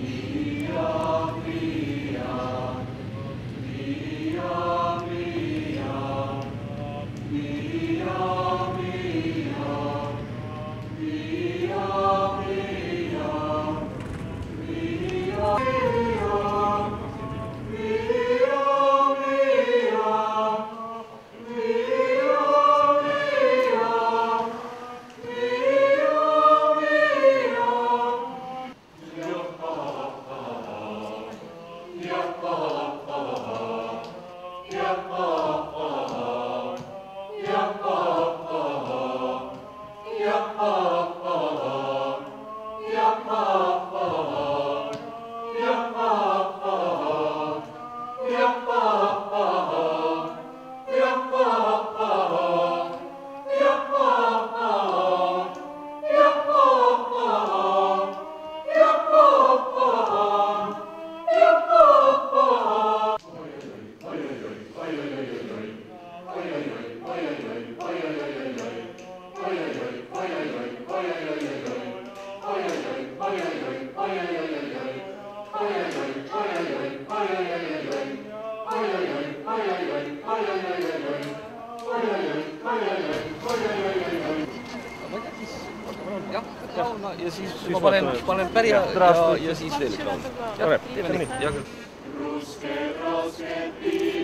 Ja siis ma panen päri ja siis veel üks laul. Jah, teeme nii. Rusked, rasked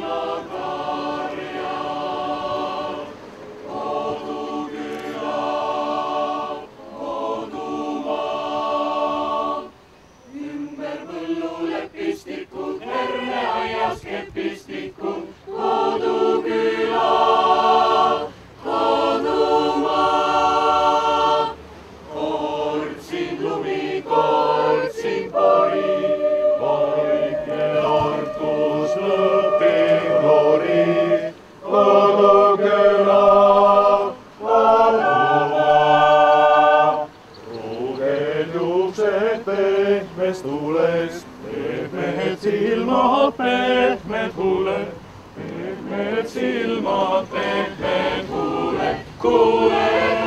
piimakarjad, koduküla, kodumaa. Ümber põllu lepistikud, herneaias kepistikud, koduküla, kodumaa. Kortsin pori, vaikne Tartus lõpin lori, koduküla, kodumaa. Ruugel juuksed pehmest tulest, pehmed silmad, pehmed huuled, pehmed silmad, pehmed huuled, kuule.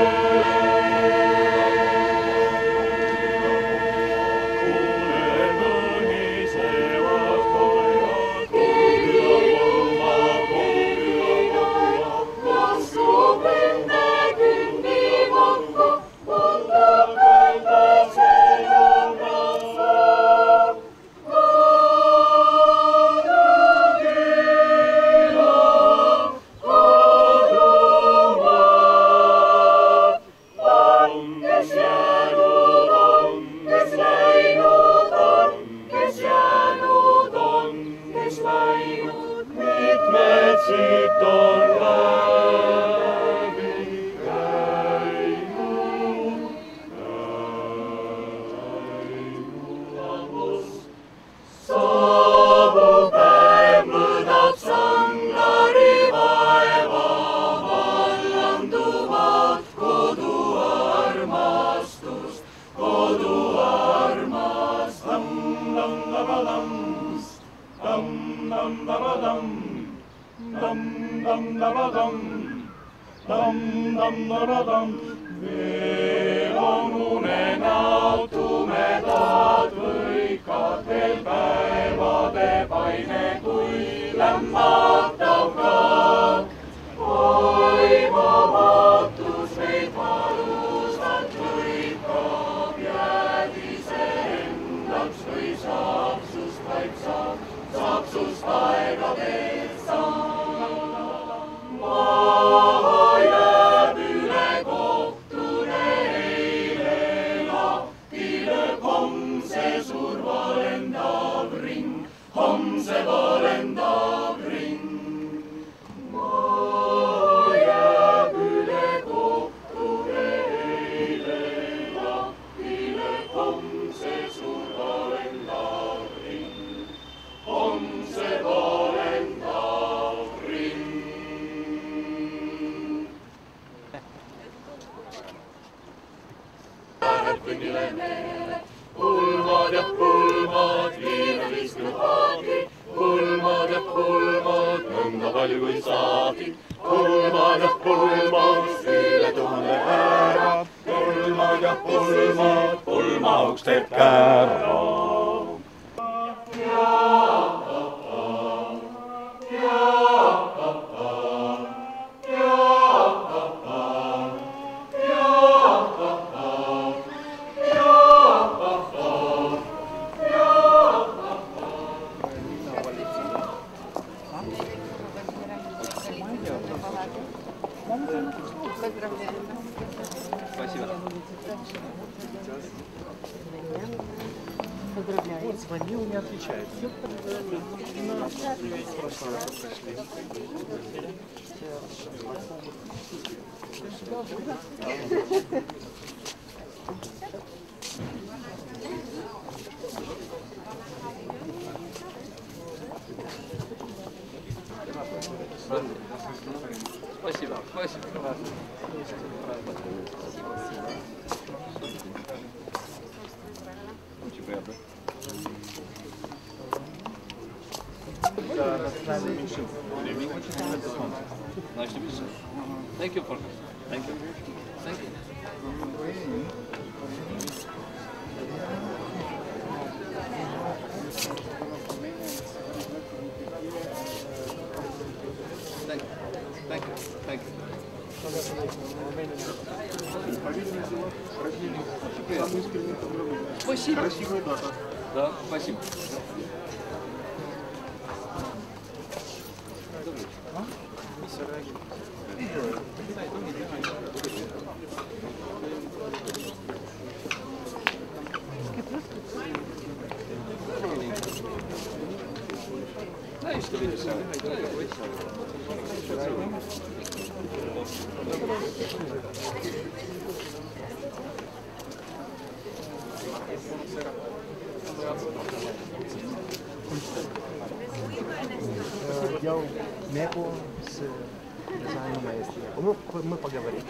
Veel on unenäod tumedad, võikad veel päevade paine, kui lämmatav kaak. Oi, vabadus meid valusalt lõikab, jääd iseendaks või saab sust vaid saab sust aegadest saab. Homse valendav ring. Maa jääb üle kohtu eile, lahkile homse suur valendav ring. Homse valendav ring. Läheb kõnnile meele, pulmad ja pulmad, viinad istunud haagid. Pulmad ja pulmad, nõnda palju kui saagid. Pulmad ja pulmad, üle 1000 ära. Pulmad ja pulmad, pulmauks teeb kära. Поздравляю. Вот звонил, не отвечает. Спасибо. Спасибо. Очень приятно. Nice to meet you. Thank you for Thank you. Thank you. Thank you. Thank you. Спасибо. Красивая дата. Да, спасибо. Знаешь, что видишь? Делал меку с дизайном маэстро. Мы поговорим.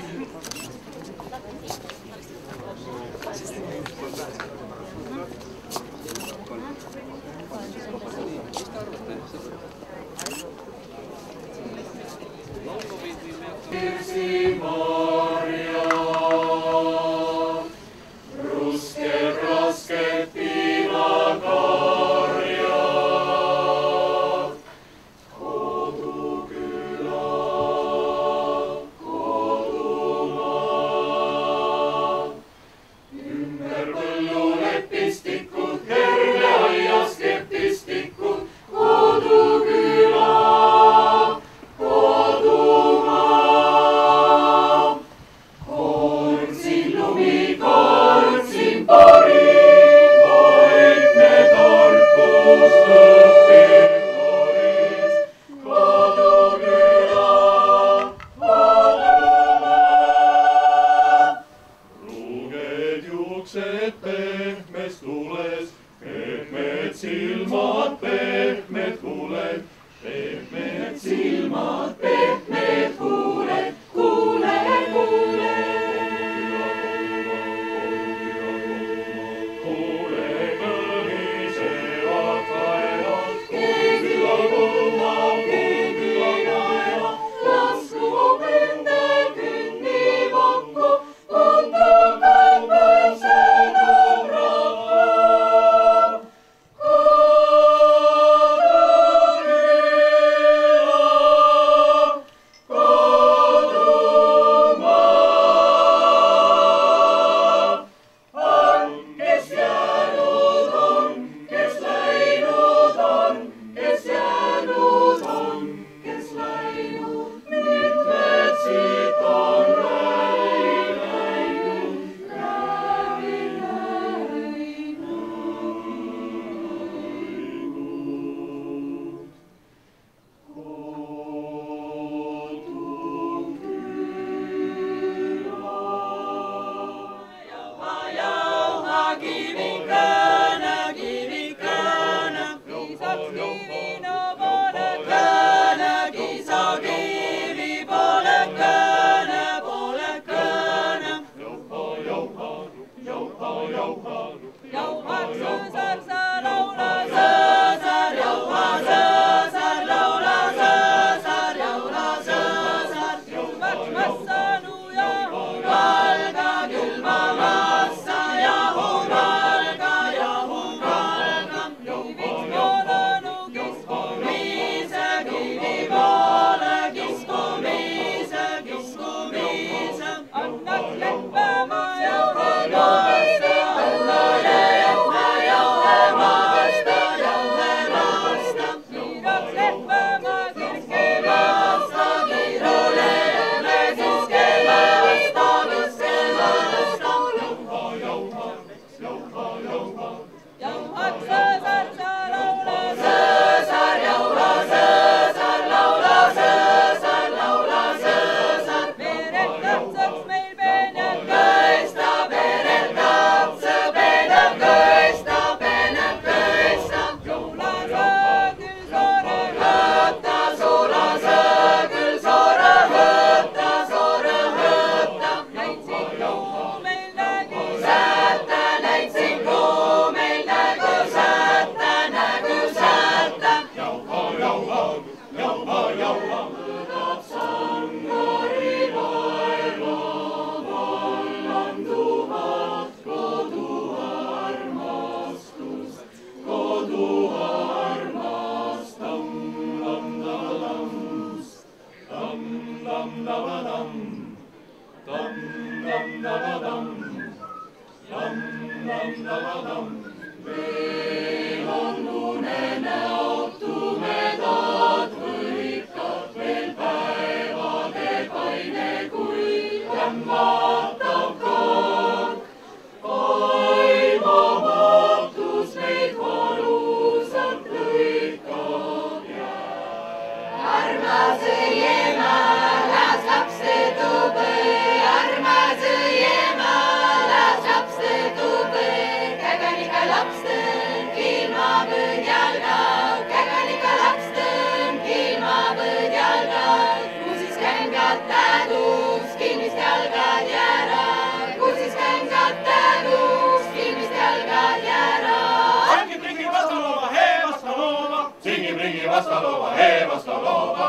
Veel on unenäod tumedad, võikad veel päevade kaine kui lämmatav kaag. Aimu muutus meid valusalt lõikab jääb. Armas õiemaa, las lapse tube, armas õiemaa, las lapse tube. Käganika lapsten kilmabõd jalga, käganika lapsten kilmabõd jalga. Kuusis kängad tädus, kinnist jalgad jäära, kuusis kängad tädus, kinnist jalgad jäära. Singib ringi vastalooma, hee vastalooma. Singib ringi vastalooma, hee vastalooma.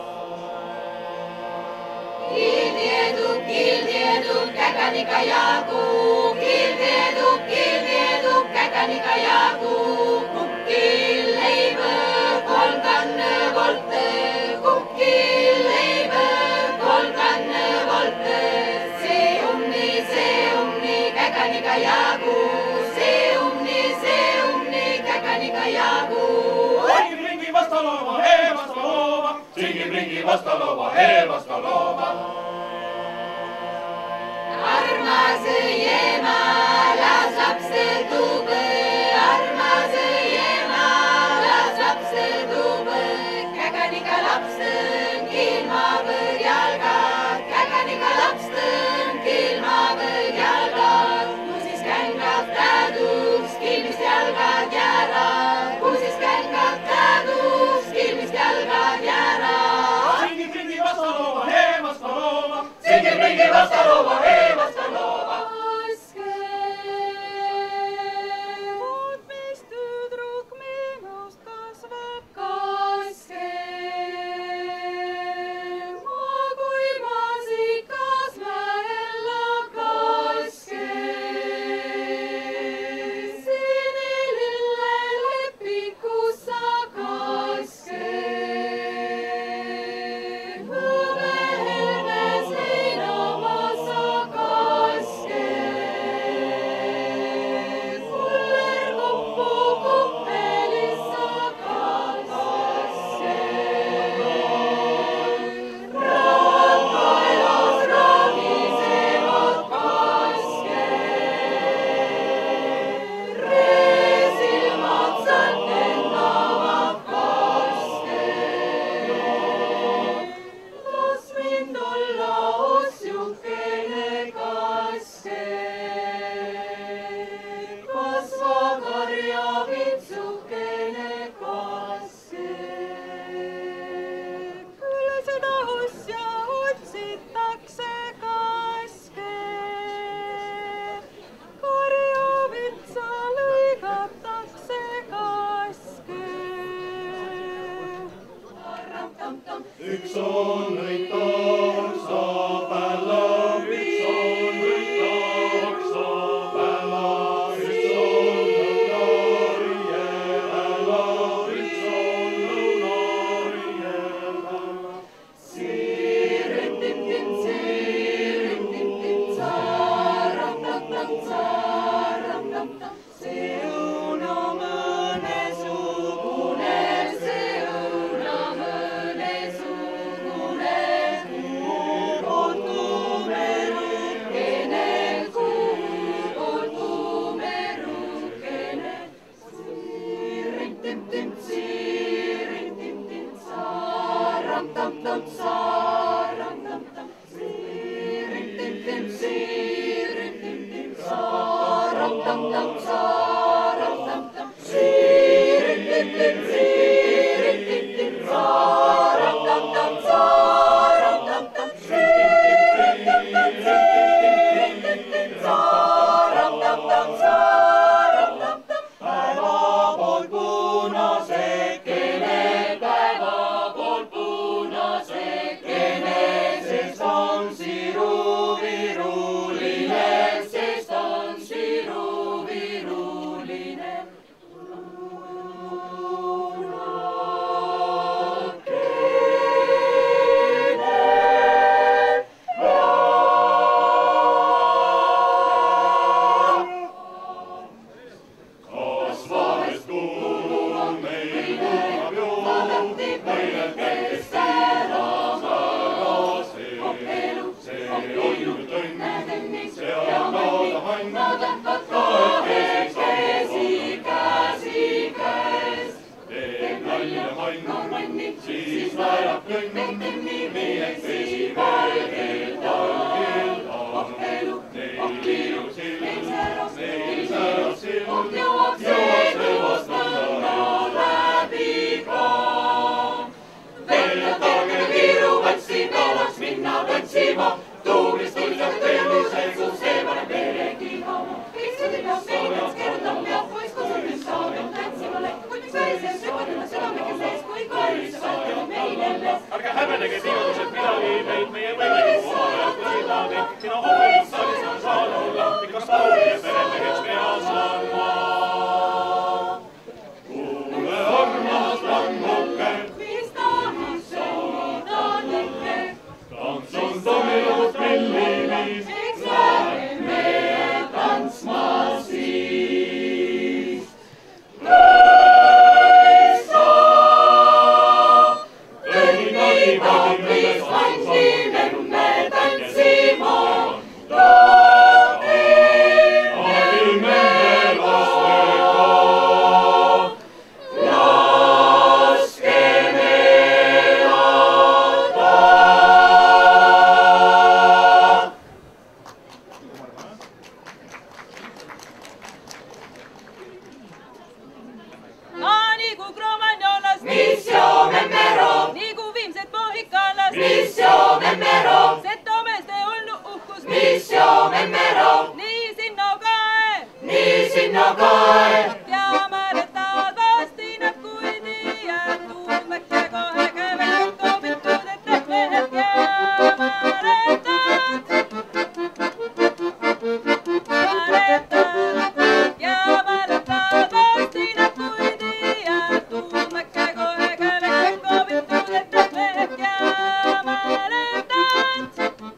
Kildi edub, käganika jagu, kildi edub, käganika jagu. Kukkil leibõ, kolmkanne volte, kukkil leibõ, kolmkanne volte. See umni, käganika jagu, see umni, käganika jagu. Singib ringi vastalooma, hee vastalooma. Singib ringi vastalooma, hee vastalooma. Armas õiemaa, las lapse tube, armas õiemaa, las lapse tube. Käganika lapsten kilmabõd jalga, käganika lapsten kilmabõd jalga. Kuusis kängad tädus, kinnist jalgad jäära, kuusis kängad tädus, kinnist jalgad jäära. Singib ringi vastalooma, hee vastalooma. Singib ringi vastalooma, hee vastalooma. Üks on võitaks saapääla, üks on võitaks saapääla, üks on lõunariiepääla, üks on lõunariiepääla. Siirin-tim-tim, saaram-tam-tam, saaram-tam-tam. See õun on mõnesugune, see õun on mõnesugune. Kuud tumerukene, kuud tumerukene. Siirin-tim-tim, saaram-tam-tam, saaram-tam-tam. Siirin-tim-tim, saaram-tam-tam, saaram-tam-tam. Siirin-tim-tim, saaram-tam-tam, saaram-tam-tam. Siirin-tim-tim, saaram-tam-tam, saaram-tam-tam. Päeva pool punasekene, päeva pool punasekene, sest on siruviruline, sest on siruviruline. kahekesi käsi käes. Teeb nalja manni, siis naerab kõnni, meie vesiväed talgil. Neil särab sild, jõuab seevast nõnda läbi ka. Välja targene viiru võtsi, tahaks minna võtsima, tuumist ilmselt tõelisel, kus eemale pere kihama. Iksudi peab meilits kerutama, peab poiss kusagil saama, tantsima läks, kuid miks väliselt sügadena südamega sees, kui kallis võtame meile mees. Ärge häbenege sigadused midagi, meid meie võimeid kuulajad kuidagi. Sina hommikul saalis on saanud olla, ikka Pauli ja peremeheks peas on ma. Kuule armas languke, mis tahis soovida nikke, tants on toimunud millimis, eks lähe meie tantsma siis. Lõisa, kõnni tahtlis andime me tantsima. abime lastega. Laske elada. Ma nagu Cromagnolas, Mis joome mero, nagu Viimset Mohikalas, mis joome mero, Setomeeste olnu uhkus, mis joome mero, nii sinna kae. nii sinna kae. Teamare tagasi näkkuidi jäetud mäkke kohe kävel kobitud, et mehed jäämaretad. Jäämare tagasi näkkuidi jäetud mäkke kohe kävel kobitud, et mehed jäämaretad.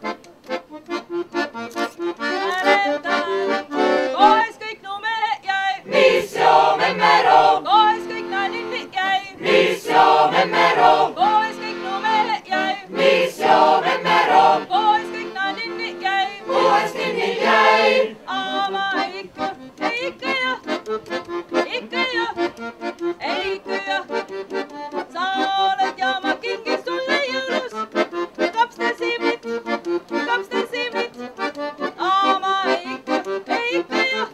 Kohes kõik numehe jäi, Mis joome mero, kohes kõik naninni jäi, mis joome mero, kohes kõik numehe jäi, mis joome mero, kohes kõik naninni jäi. puhas kinni jäi. Ama ikka jah, ikka jah, ikka jah. Sa oled ja ma kingin sulle jõulus kapstelsiimid, kapstelsiimid. Ama ikka jah, ikka jah,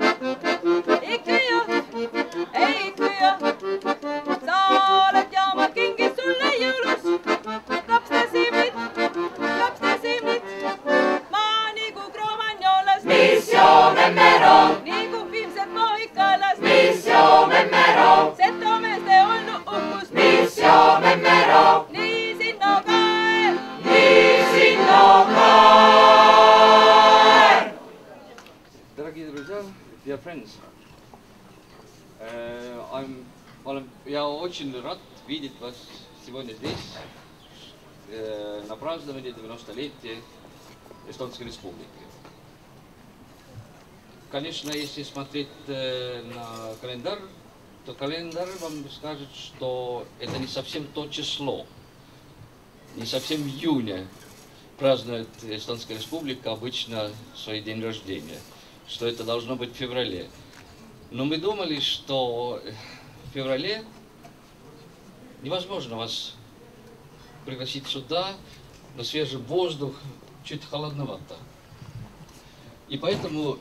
ikka jah. Sa oled ja ma kingin sulle jõulus kapstelsiimid, kapstelsiimid. Ma nagu Cromagnolas, Mis joome mero, nagu Viimset Mohikalas, mis joome mero, Setomeeste olnu uhkus, mis joome mero, nii sinna kae. nii sinna kae. Дорогие друзья, dear friends, я очень рад видеть вас сегодня здесь, на праздновании 90-летия Эстонской Республики. Конечно, если смотреть на календарь, то календарь вам скажет, что это не совсем то число, не совсем в июне празднует Эстонская Республика обычно свой день рождения, что это должно быть в феврале. Но мы думали, что в феврале невозможно вас пригласить сюда, на свежий воздух, чуть холодновато. И поэтому,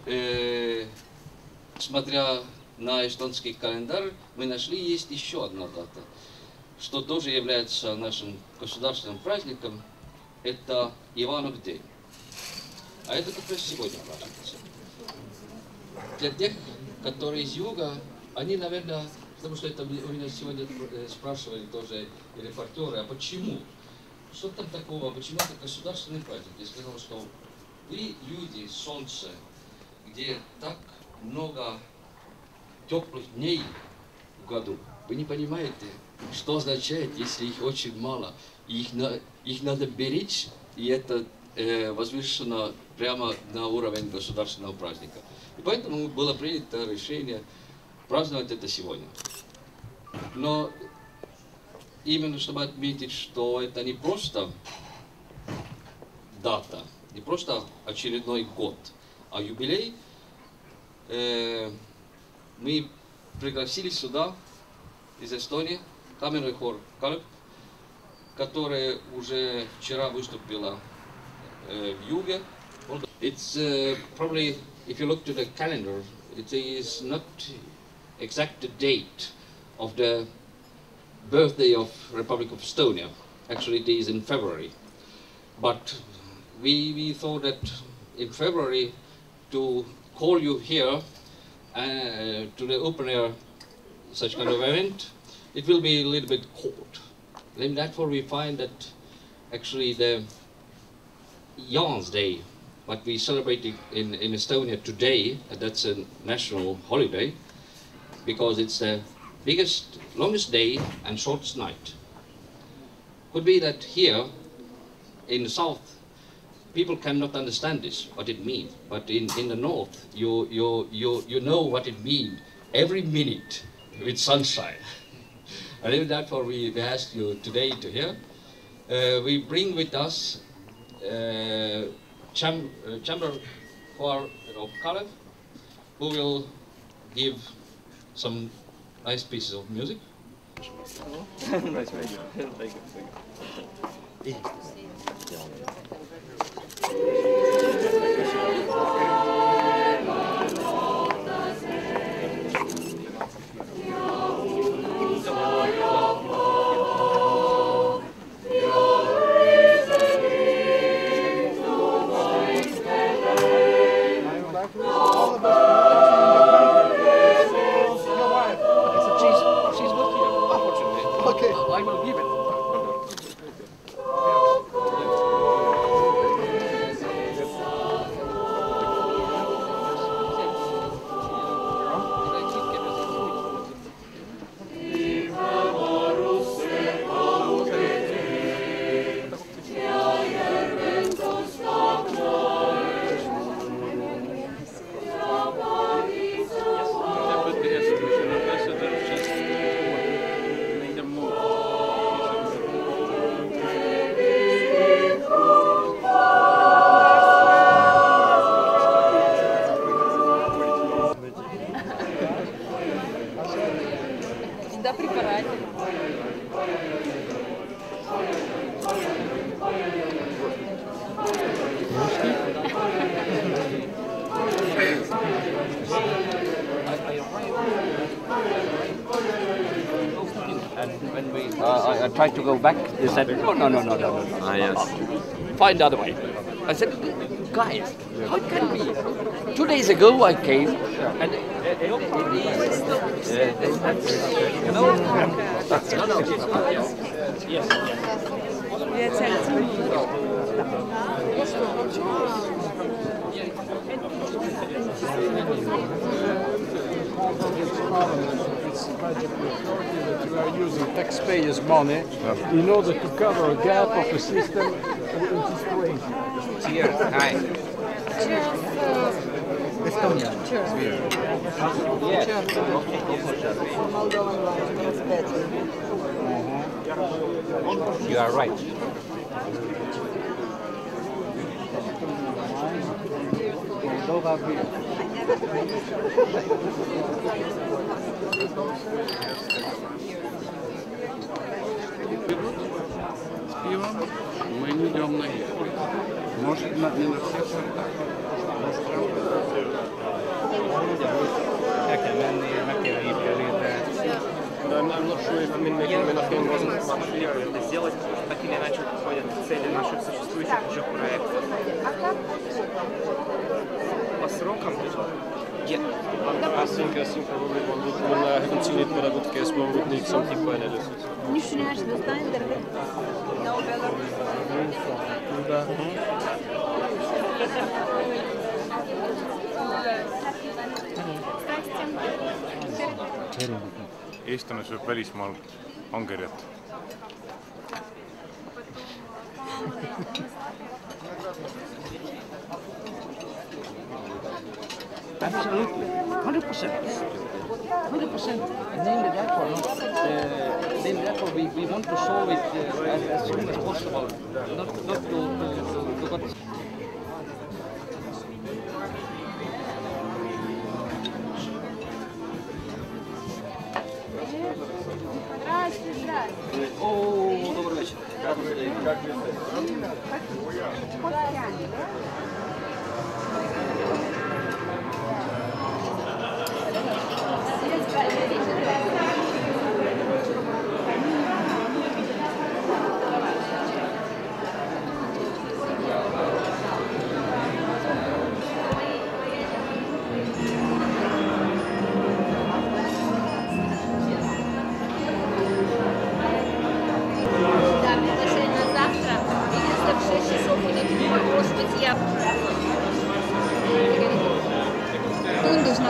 смотря на эстонский календарь, мы нашли, есть еще одна дата, что тоже является нашим государственным праздником, это Иванов день. А это как раз сегодня празднуется. Для тех, которые из юга, они, наверное, потому что это у меня сегодня спрашивали тоже репортеры, а почему? Что там такого, почему это государственный праздник? Я сказал, что вы люди, солнце, где так много теплых дней в году, вы не понимаете, что означает, если их очень мало. Их надо беречь, и это возвышено прямо на уровень государственного праздника. И поэтому было принято решение праздновать это сегодня. Но именно чтобы отметить, что это не просто дата, не просто очередной год, а юбилей, мы пригласили сюда из Эстонии камерный хор «Калп», которая уже вчера выступила в Юге. It's probably, if you look to the calendar, it is not exact date of the birthday of Republic of Estonia. Actually, it is in February. But we thought that in February to call you here to the open air such kind of event, it will be a little bit cold. Then therefore we find that actually the Jans Day, what we celebrate in Estonia today, that's a national holiday, because it's the biggest, longest day and shortest night. Could be that here in the south, people cannot understand this, what it means. But in the north, you know what it means every minute with sunshine. And even therefore we asked you today to hear. We bring with us chamber choir of Kalev, who will give some nice pieces of music. Nice, very good. Thank you. I will give it. Да, препарате. And when I tried to go back, they said, no. Ah, yes. Find the other way. I said, guys, how it can be? 2 days ago I came, and you know, that's It's budget authority that you are using taxpayers' money in order to cover a gap of the system, which is crazy. Cheers. Hi. Estonia. You are right. Moldova beer. С пивом мы не идем на них. Может, не на всех сортах. I'm not sure if это сделать, так или иначе подходят цели наших существующих уже проектов. По срокам I think probably when I haven't seen it, but I would guess one would need something by now. Eestlane sööb välismaal angerjat. Absolutely, 100%. 100%. And then therefore we want to solve it as soon as possible. Not to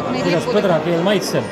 kuidas põdrakeel maitseb?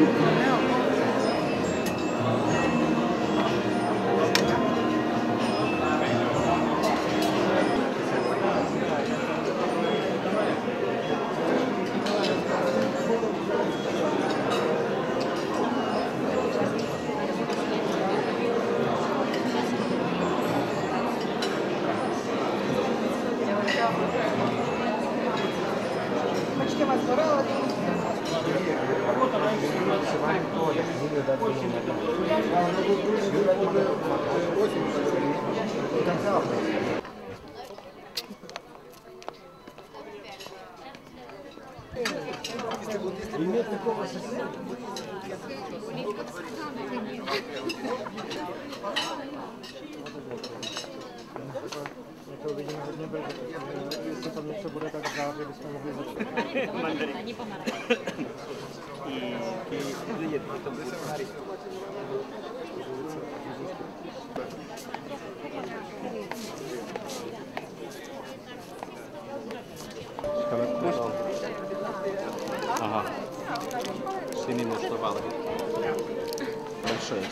Ага. Sininen что valmis. Большое.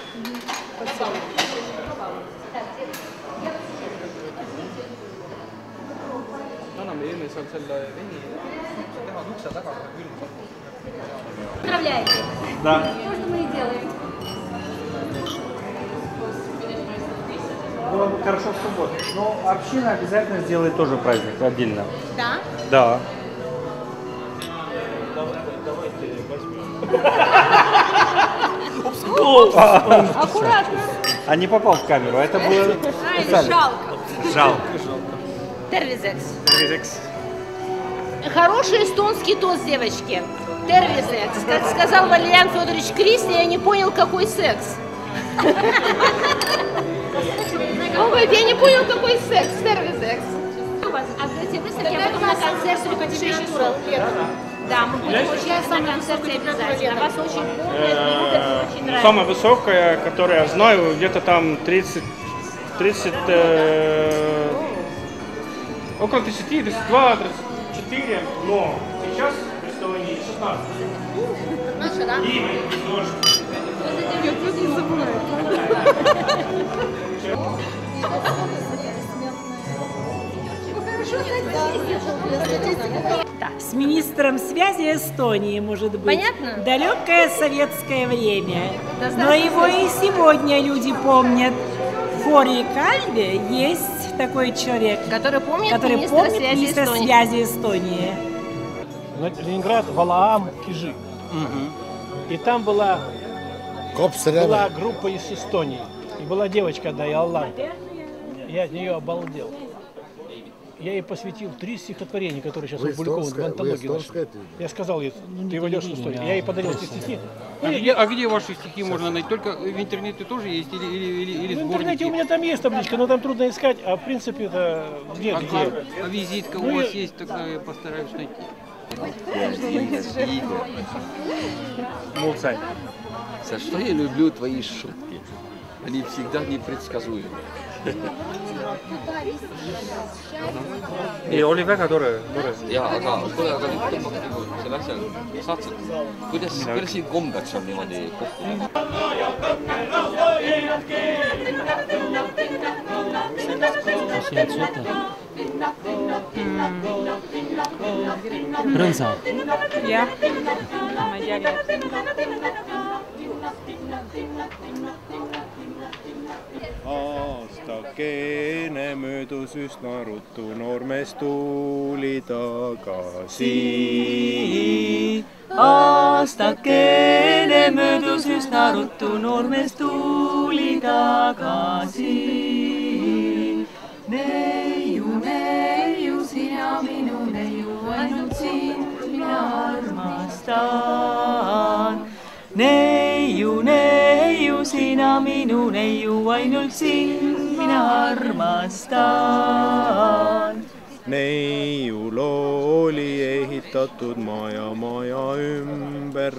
Anname eelmisel selle veini teha ukse taga külma. Поздравляете? Да. То, что мы и делаем. Ну, хорошо в субботу. Но община обязательно сделает тоже праздник отдельно. Да? Да. Аккуратно. А не попал в камеру, это было специально. Жалко. Жалко. Тервизекс. Хороший эстонский тост, девочки. Тервизекс. Как сказал Валериан Федорович Кристи, я не понял, какой секс. Он говорит, я не понял, какой секс. Тервизекс. А где выставки, а потом на концерт в 6 часов. Да, мы будем участвовать на концерте обязательно. Вас очень помнят, любят, очень нравится. Самая высокая, которую я знаю, где-то там 30, около 30, 32, 34, но сейчас в Эстонии 16. Наша, да? И тоже. Я просто не забываю. Да, с министром связи Эстонии, может быть. Понятно? Далекое советское время. Да, но его и сегодня люди помнят. В Фори Кальве есть такой человек, который помнит министра связи Эстонии. Ленинград, Валаам, Кижи. И там была группа из Эстонии. И была девочка, одна, Иоланта. Я от нее обалдел. Я ей посвятил 3 стихотворения, которые сейчас опубликованы в антологии. Я сказал ей, ты войдешь в историю. Я ей подарил эти стихи. А где ваши стихи можно найти? Только в интернете тоже есть или в интернете у меня там есть табличка, но там трудно искать, а в принципе это где? А визитка у вас есть, тогда я постараюсь найти. Молчать. За что я люблю твои шутки? Они всегда непредсказуемы. Ei, oli väga tore. Jaa, aga kuule, aga nüüd tõmbaks nagu selle asja saatsid. Kuidas siin kombeks on niimoodi kokku? Brõnsa. Jah, ma ei teagi. Aastakene möödus üsna ruttu, noormees tuli tagasi. Aastakene möödus üsna ruttu, noormees tuli tagasi. Neiu, neiu, sina minu neiu, ainult sind mina armastan. Neiu, neiu, sina minu neiu, ainult sind mina armastan. Neiul oli ehitatud maja, maja ümber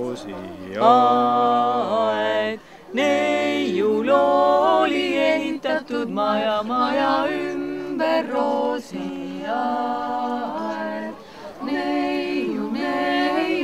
roosiaed. Neiul oli ehitatud maja, maja ümber roosiaed. Neiu, neiu,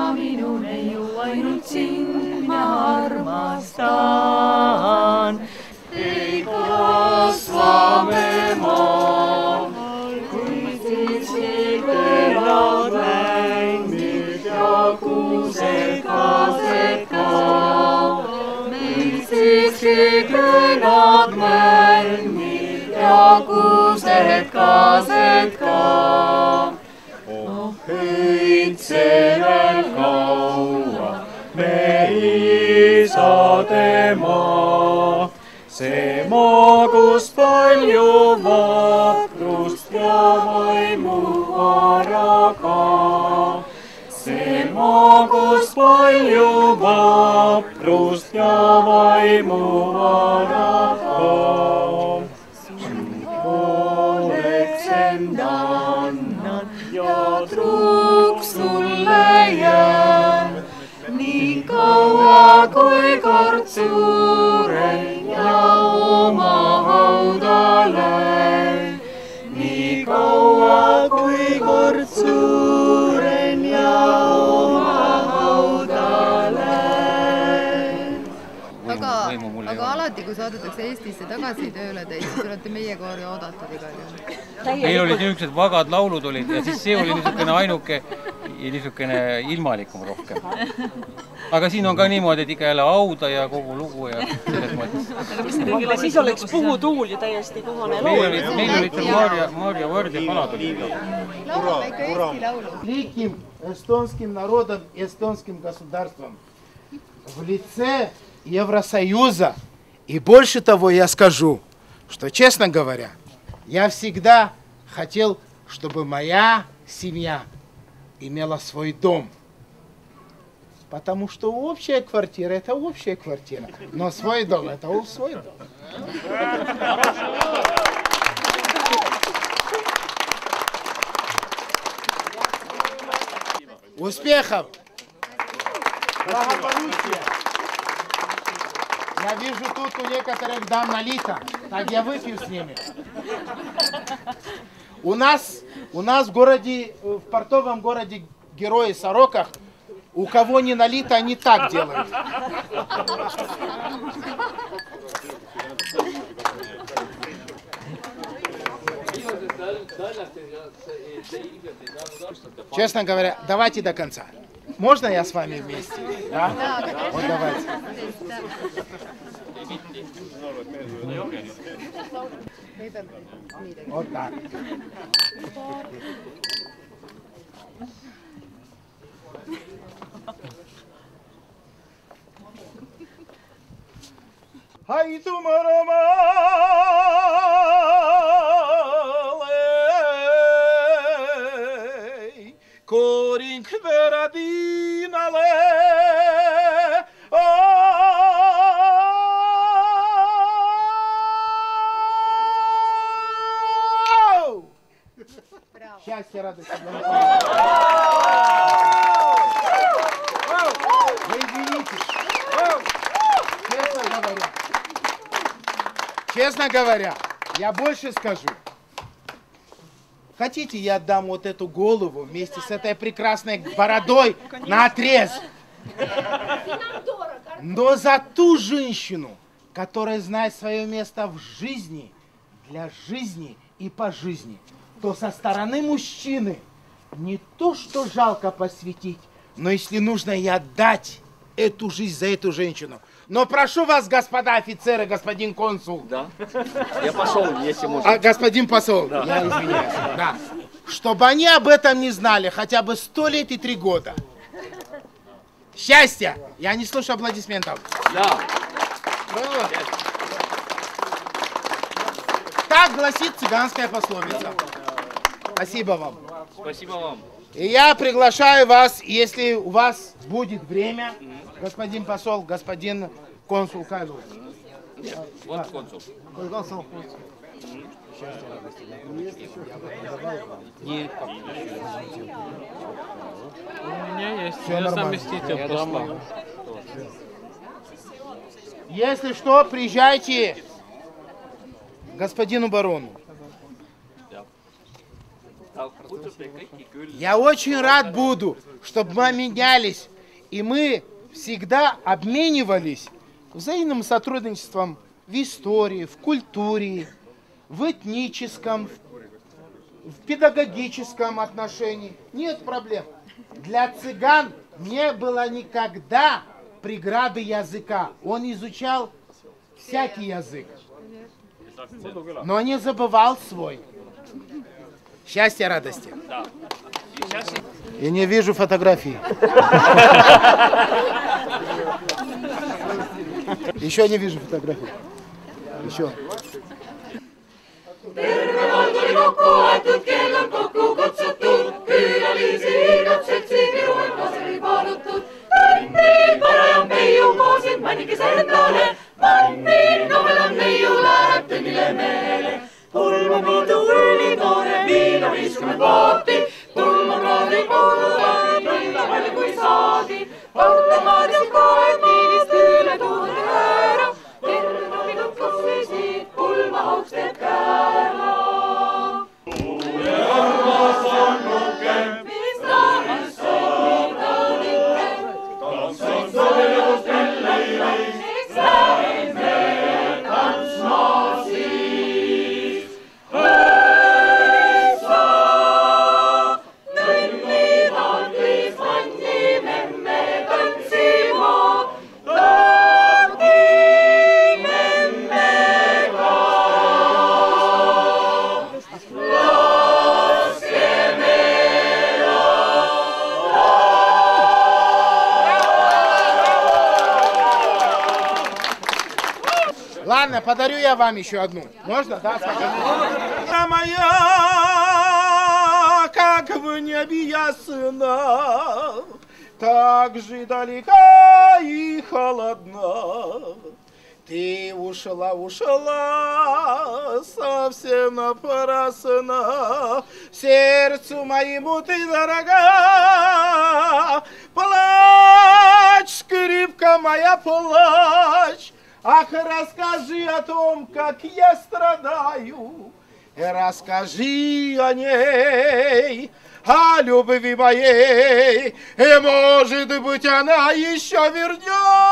minun ei ole ainult sind ma armastan. Ei kasva me maal, kuid siiski kõlad mängid ja kuused kaased ka. Meil siiski kõlad mängid ja kuused kaased ka. Oh, õitse veel kaua me isade maa. See maa, kus palju vaprust ja vaimu vara ka. See maa, kus palju vaprust ja vaimu vara ka. Pooleks enda annan ja truuks sulle jään. Nii kaua kui kord suuren ja oma hauda lähen. Nii kaua kui kord suuren ja oma hauda lähen. Aga alati, kui saadetakse Eestisse tagasi tööle teid, siis olete meie koori oodatud igal juhul. Meil olid niisugused vagad laulud olid ja siis see oli niisugune ainuke niisugune ilmalikum rohkem. Aga siin on ka niimoodi, et ikka jälle hauda ja kogu lugu ja selles mõttes. Aga siis oleks puutuul ju täiesti kohane laul. Meil olid Maarja Võrd ja kalad olid. Laulame ikka eesti laulu. Великим эстонским народом, эстонским государством в лице Евросоюза. И больше того я скажу, что, честно говоря, я всегда хотел, чтобы моя семья имела свой дом. Потому что общая квартира – это общая квартира, но свой дом – это свой дом. Успехов! Благополучия! Я вижу тут у некоторых дам налито, так я выпью с ними. У нас в городе, в портовом городе Герои Сороках, у кого не налито, они так делают. Честно говоря, давайте до конца. Можно я с вами вместе? Да? Вот давайте. Вот так. Ай, тумаромалей, коринг верадинале, счастья, радости. Вы извините. Честно говоря, я больше скажу. Хотите, я отдам вот эту голову вместе с этой прекрасной бородой на отрез? Но за ту женщину, которая знает свое место в жизни, для жизни и по жизни, то со стороны мужчины не то, что жалко посвятить, но если нужно и отдать эту жизнь за эту женщину. Но прошу вас, господа офицеры, господин консул. Да. Я посол, если можно. Господин посол, да. Я извиняюсь. Да. Чтобы они об этом не знали хотя бы 100 лет и 3 года. Счастья! Я не слышу аплодисментов. Да. Так гласит цыганская пословица. Спасибо вам. Спасибо вам. И я приглашаю вас, если у вас будет время, господин посол, господин консул Кайлов. Нет, вот консул. Консул. Нет. У меня есть. Я заместитель посла. Если что, приезжайте к господину барону. Я очень рад буду, чтобы мы менялись, и мы всегда обменивались взаимным сотрудничеством в истории, в культуре, в этническом, в педагогическом отношении. Нет проблем. Для цыган не было никогда преграды языка. Он изучал всякий язык, но не забывал свой. Счастья, радости. И не вижу фотографии. Еще не вижу фотографии. Еще. Terve vald oli kokku aetud, keel on kokku kutsutud, külalisi igatsetsi piruetas oli palutud. Manni parajam meiu koosid mannikese endale, manni nomelan meiu läheb tõnnile mehele. Pulma miidu ülitoore, viina 50 paati, tulma kraadi kuuluvad, nõnda palju kui saadi. Partemaad ja kaed niivist üle tuude ära, terve tohidud kossisid, pulma hauks teeb kära. Kuule armas annuke, mis tahes on nii taunike, tantsan sõelust jälle, eks lähme tantsma siis. Õissa, nõnni tantlis manni memme tantsima, tahti memmega. Laske meela. Ладно, подарю я вам еще одну. Можно? Да, моя, как в небе ясно, так же далека и холодна. Ты ушла, ушла, совсем напрасно, сердцу моему ты дорога. Плачь, скрипка моя, плачь, ах, расскажи о том, как я страдаю. Расскажи о ней, о любви моей, и, может быть, она еще вернется.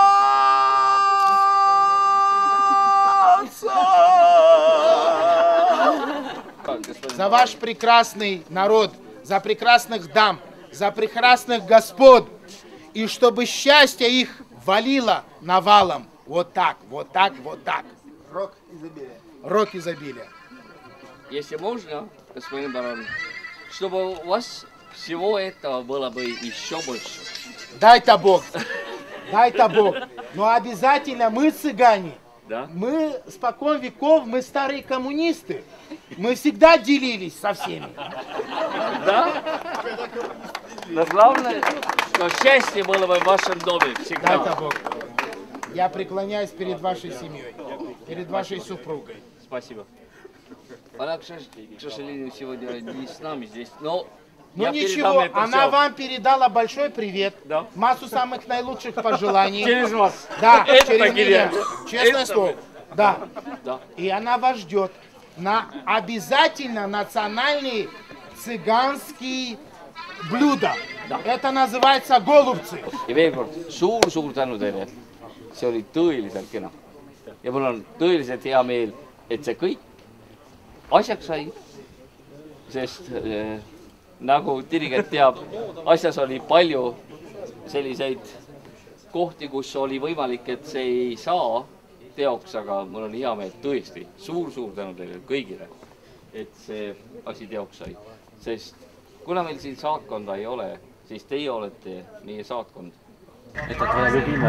За ваш прекрасный народ, за прекрасных дам, за прекрасных господ, и чтобы счастье их валило навалом. Вот так, вот так, вот так. Рок изобилия. Рок изобилия. Если можно, господин барон, чтобы у вас всего этого было бы еще больше. Дай-то Бог. Дай-то Бог. Но обязательно мы, цыгане, Да? мы спокон веков, мы старые коммунисты. Мы всегда делились со всеми. Да? Но главное, что счастье было бы в вашем доме всегда. Дай-то Бог. Я преклоняюсь перед вашей семьей, перед вашей супругой. Спасибо. Она, к сожалению, сегодня не с нами здесь, но Ну я ничего, передам это она всё. вам передала большой привет, Да. массу самых наилучших пожеланий. Через вас. Да, Это через Кирилл. меня. Честное Это- слово. Да. Да. И она вас ждет на обязательно национальные цыганские блюда. Это называется голубцы. ja veel kord suur-suur tänu teile. See oli tõeliselt kena. Ja mul on tõeliselt hea meel, et see kõik asjaks sai. Sest nagu dirigent teab, asjas oli palju selliseid kohti, kus oli võimalik, et see ei saa teoks, aga mul on hea meel tõesti. Suur-suur tänu teile kõigile, et see asi teoks sai. Sest kuna meil siin saatkonda ei ole, siis teie olete meie saatkond. Et me любime.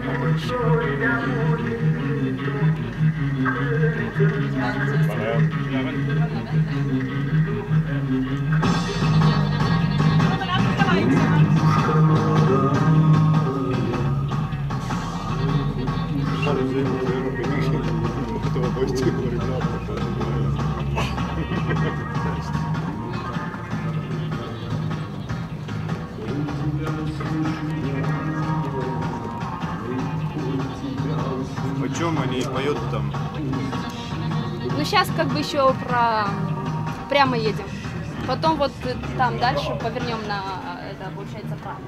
О чем они поют там? Ну, сейчас как бы еще прямо едем. Потом вот там дальше повернем на, это получается, правильно.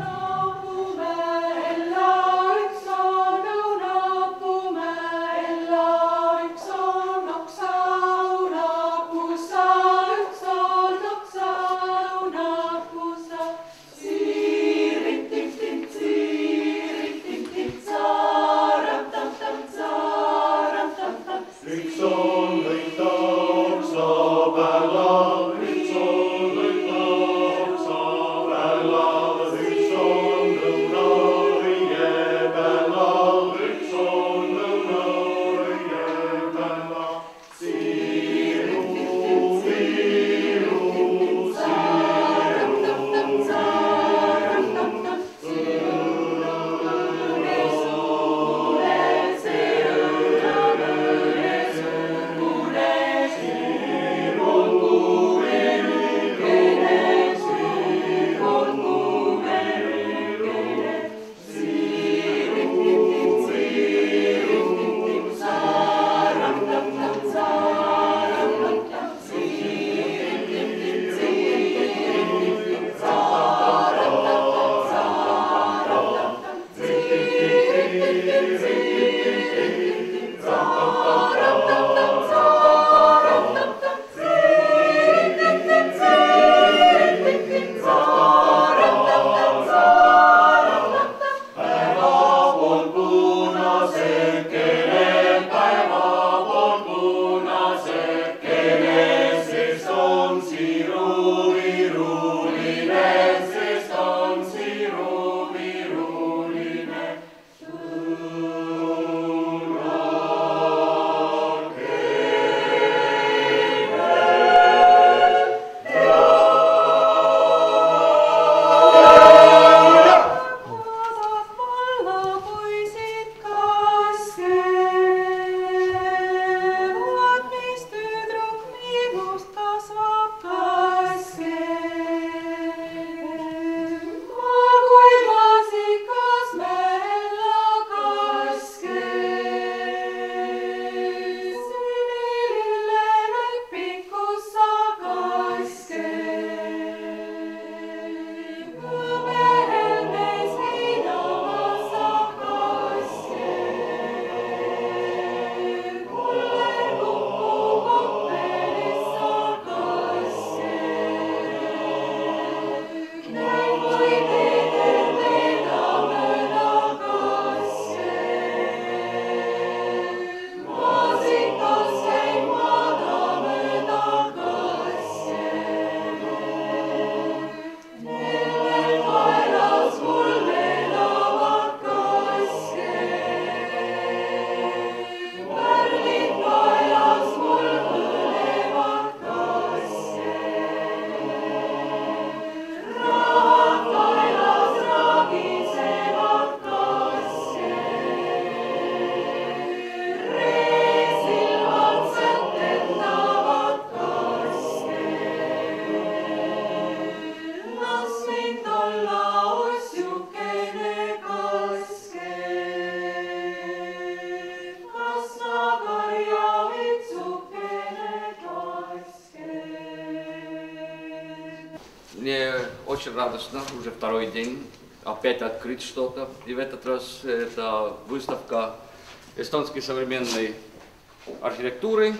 Мне очень радостно, уже второй день, опять открыть что-то. И в этот раз это выставка эстонской современной архитектуры.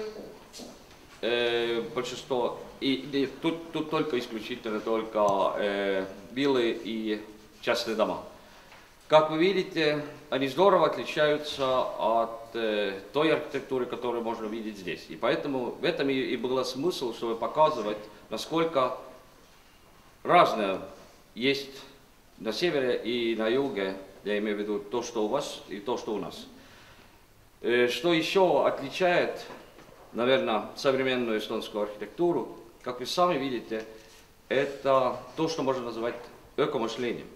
Большинство, и тут только исключительно только виллы и частные дома. Как вы видите, они здорово отличаются от той архитектуры, которую можно видеть здесь. И поэтому в этом и был смысл, чтобы показывать, насколько разное есть на севере и на юге, я имею в виду то, что у вас и то, что у нас. Что еще отличает, наверное, современную эстонскую архитектуру, как вы сами видите, это то, что можно назвать экомышлением.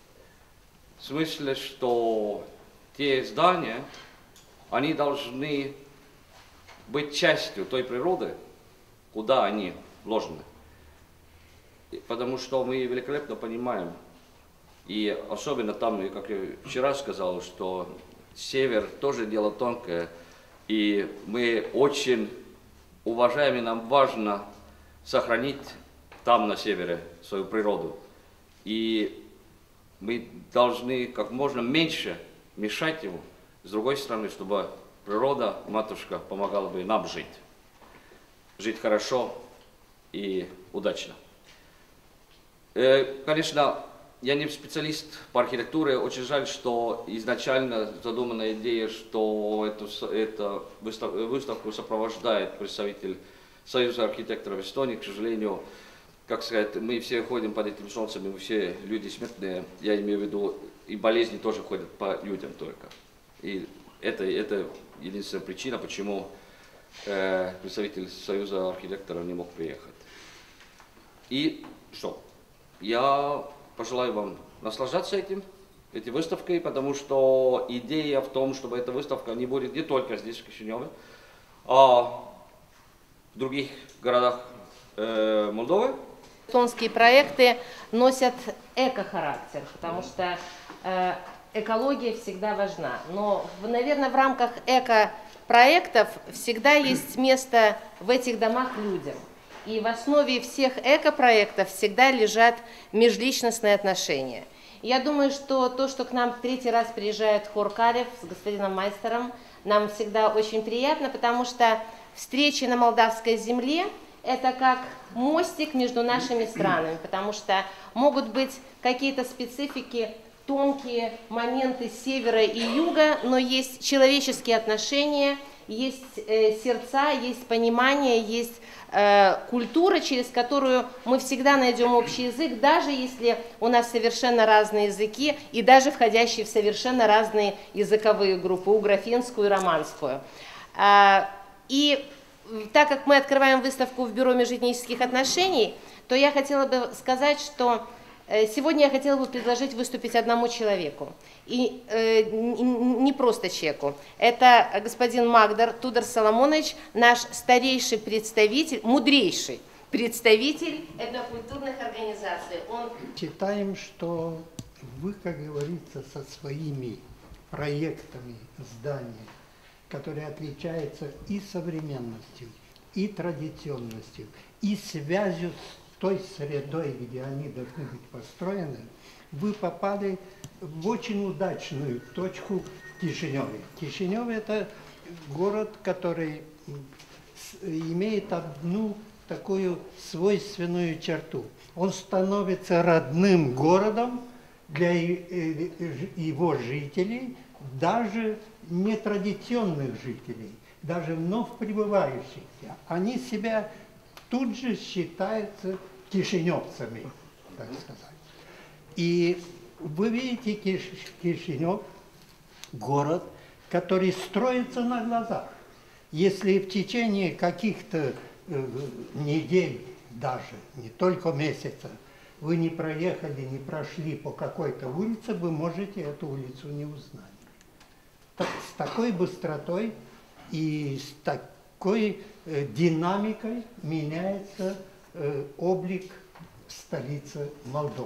В смысле, что те здания, они должны быть частью той природы, куда они вложены. Потому что мы великолепно понимаем, и особенно там, как я вчера сказал, что север тоже дело тонкое, и мы очень уважаем, и нам важно сохранить там, на севере, свою природу. И мы должны как можно меньше мешать ему, с другой стороны, чтобы природа, матушка, помогала бы нам жить. Жить хорошо и удачно. Конечно, я не специалист по архитектуре. Очень жаль, что изначально задуманная идея, что эту выставку сопровождает представитель Союза архитекторов Эстонии, к сожалению, как сказать, мы все ходим под этим солнцем, и мы все люди смертные. Я имею в виду, и болезни тоже ходят по людям только. И это единственная причина, почему представитель Союза архитекторов не мог приехать. И что? Я пожелаю вам наслаждаться этой выставкой, потому что идея в том, чтобы эта выставка не будет не только здесь, в Кишиневе, а в других городах Молдовы. Эстонские проекты носят эко-характер, потому что экология всегда важна. Но, наверное, в рамках эко-проектов всегда есть место в этих домах людям. И в основе всех эко-проектов всегда лежат межличностные отношения. Я думаю, что то, что к нам в третий раз приезжает хор Карев с господином Майстером, нам всегда очень приятно, потому что встречи на молдавской земле – это как мостик между нашими странами, потому что могут быть какие-то специфики, тонкие моменты севера и юга, но есть человеческие отношения, есть сердца, есть понимание, есть культура, через которую мы всегда найдем общий язык, даже если у нас совершенно разные языки и даже входящие в совершенно разные языковые группы, угрофинскую и романскую. И так как мы открываем выставку в Бюро межэтнических отношений, то я хотела бы сказать, что сегодня я хотела бы предложить выступить одному человеку. И не просто человеку. Это господин Магдар Тудор Соломонович, наш старейший представитель, мудрейший представитель этнокультурных организаций. Считаем, что вы, как говорится, со своими проектами здания, которые отличаются и современностью, и традиционностью, и связью с той средой, где они должны быть построены, вы попали в очень удачную точку в Кишиневе. Кишинев – это город, который имеет одну такую свойственную черту. Он становится родным городом для его жителей, даже нетрадиционных жителей, даже вновь прибывающих. Они себя тут же считаются кишиневцами, так сказать. И вы видите Кишинев, город, который строится на глазах. Если в течение каких-то недель, даже не только месяца, вы не проехали, не прошли по какой-то улице, вы можете эту улицу не узнать. С такой быстротой и с такой динамикой меняется облик столицы Молдовы.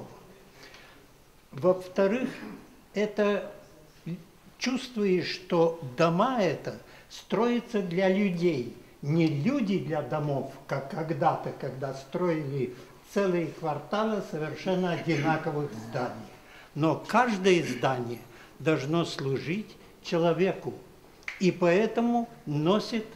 Во-вторых, это чувствуешь, что дома это строятся для людей, не люди для домов, как когда-то, когда строили целые кварталы совершенно одинаковых зданий. Но каждое здание должно служить человеку, и поэтому носит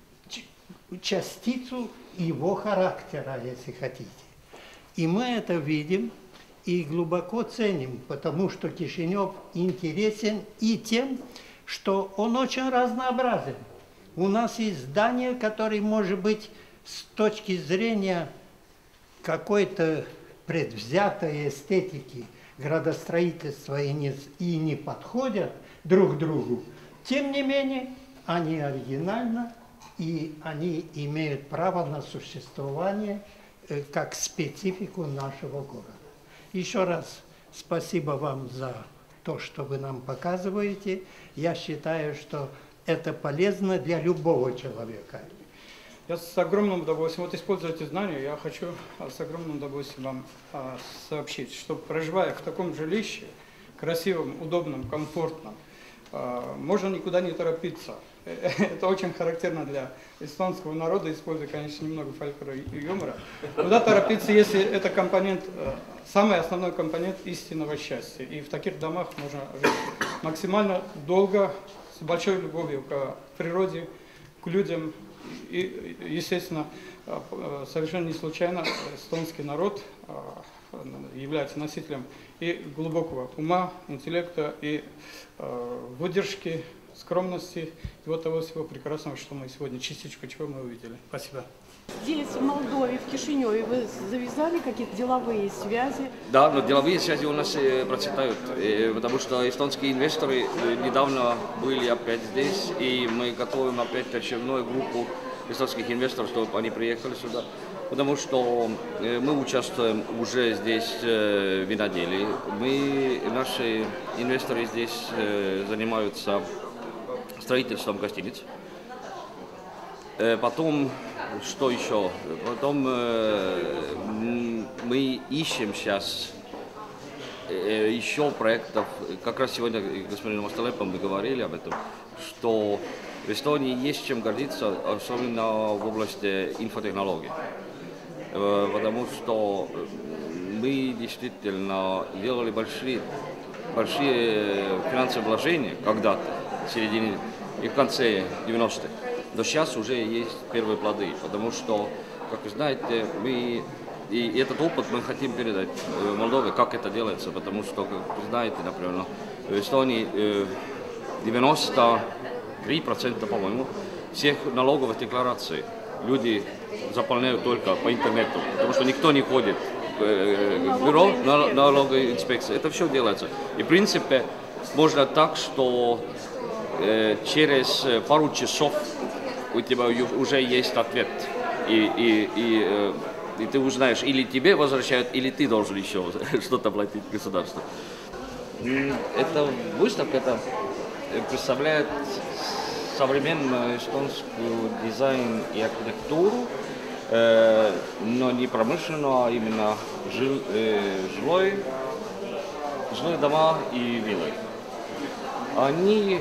частицу его характера, если хотите. И мы это видим и глубоко ценим, потому что Кишинев интересен и тем, что он очень разнообразен. У нас есть здание, которое, может быть, с точки зрения какой-то предвзятой эстетики градостроительства и не подходят друг к другу. Тем не менее, они оригинальны, и они имеют право на существование как специфику нашего города. Еще раз спасибо вам за то, что вы нам показываете. Я считаю, что это полезно для любого человека. Я с огромным удовольствием, вот используйте знания, я хочу с огромным удовольствием вам сообщить, что проживая в таком жилище, красивом, удобном, комфортном, можно никуда не торопиться. Это очень характерно для эстонского народа, используя, конечно, немного фольклора и юмора. Куда торопиться, если это компонент, самый основной компонент истинного счастья. И в таких домах можно жить максимально долго, с большой любовью к природе, к людям. И, естественно, совершенно не случайно эстонский народ является носителем и глубокого ума, интеллекта, и выдержки, скромности, и вот того всего прекрасного, что мы сегодня, частичку чего мы увидели. Спасибо. Здесь, в Молдове, в Кишиневе, вы завязали какие-то деловые связи? Да, но деловые связи у нас процветают, потому что эстонские инвесторы недавно были опять здесь, и мы готовим опять очередную группу эстонских инвесторов, чтобы они приехали сюда. Потому что мы участвуем уже здесь в виноделии. Наши инвесторы здесь занимаются строительством гостиниц. Потом, что еще? Потом мы ищем сейчас еще проектов. Как раз сегодня с господином Мостолепом мы говорили об этом, что в Эстонии есть чем гордиться, особенно в области инфотехнологий. Потому что мы действительно делали большие финансовые вложения когда-то, в середине и в конце 90-х. Но сейчас уже есть первые плоды, потому что, как вы знаете, и этот опыт мы хотим передать Молдове, как это делается, потому что, как вы знаете, например, в Эстонии 93%, по-моему, всех налоговых деклараций люди заполняют только по интернету, потому что никто не ходит в бюро налоговой инспекции. Это все делается. И в принципе можно так, что через пару часов у тебя уже есть ответ. И ты узнаешь, или тебе возвращают, или ты должен еще что-то платить государству. Эта выставка представляет современную эстонскую дизайн и архитектуру, но не промышленную, а именно жилые дома и виллы. Они,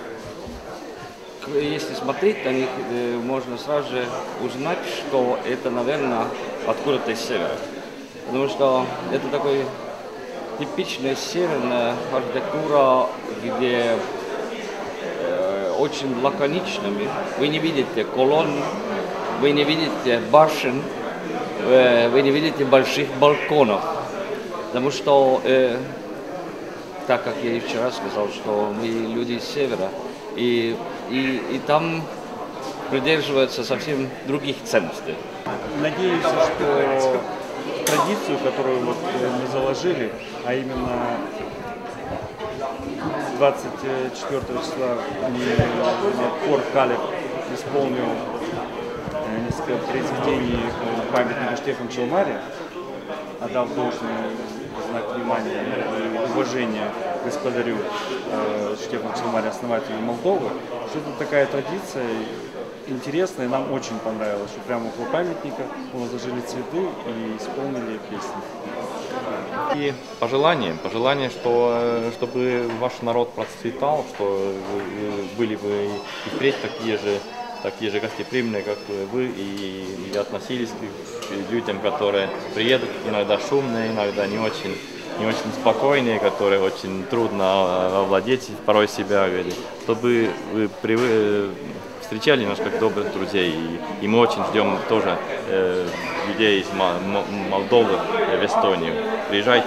если смотреть на них, можно сразу же узнать, что это, наверное, откуда-то из севера. Потому что это такой типичная северная архитектура, где очень лаконичными. Вы не видите колонн, вы не видите башен, вы не видите больших балконов. Потому что, так как я и вчера сказал, что мы люди из севера, и там придерживаются совсем других ценностей. Надеюсь, что традицию, которую вот мы заложили, а именно 24 числа хор Калеб исполнил несколько произведений памятника Штефану Чалмаре, отдав должный знак внимания и уважения господарю Штефану Чалмаре, основателю Молдовы, что это такая традиция интересная, нам очень понравилось, что прямо около памятника мы возложили цветы и исполнили песни. И пожелание, чтобы ваш народ процветал, что были бы и впредь такие же гостеприимные, как вы, и относились к людям, которые приедут, иногда шумные, иногда не очень спокойные, которые очень трудно овладеть порой себя, чтобы вы встречали нас как добрых друзей, и мы очень ждем тоже людей из Молдовы в Эстонию. Приезжайте.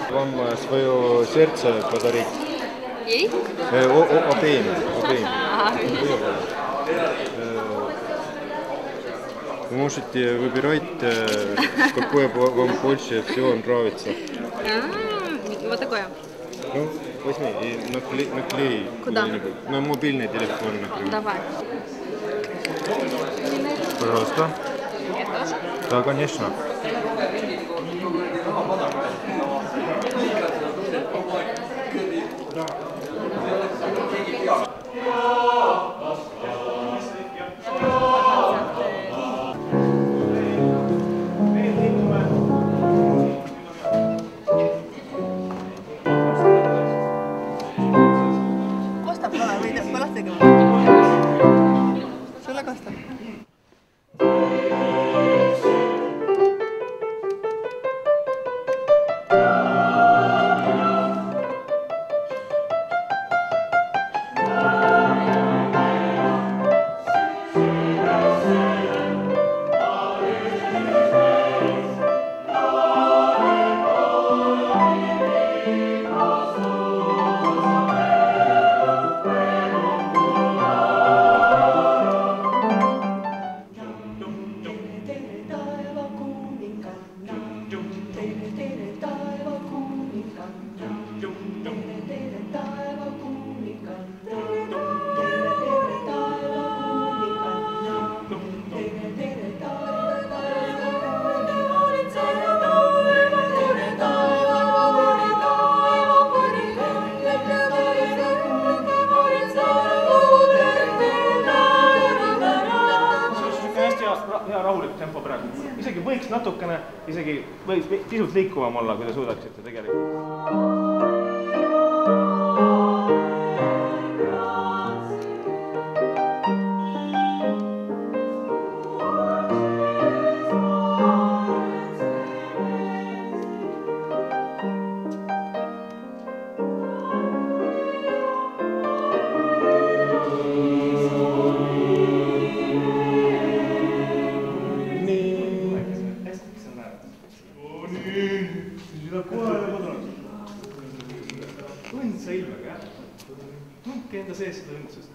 Вам свое сердце подарить. Ей? Обеим. Вы можете выбирать, какое вам больше всего нравится. Вот такое. Ну, возьми и наклей Куда? куда-нибудь. На мобильный телефон, например. Давай. Пожалуйста. Я тоже? Да, конечно. Kostab ka või peab lahti tegema? Sulle kostab. hea rahulik tempo praegu. Isegi võiks natukene, võiks pisut liikuvam olla, kui te suudaksite tegelikult. Õndsa ilmega, jah? Tundke enda sees seda õndsust.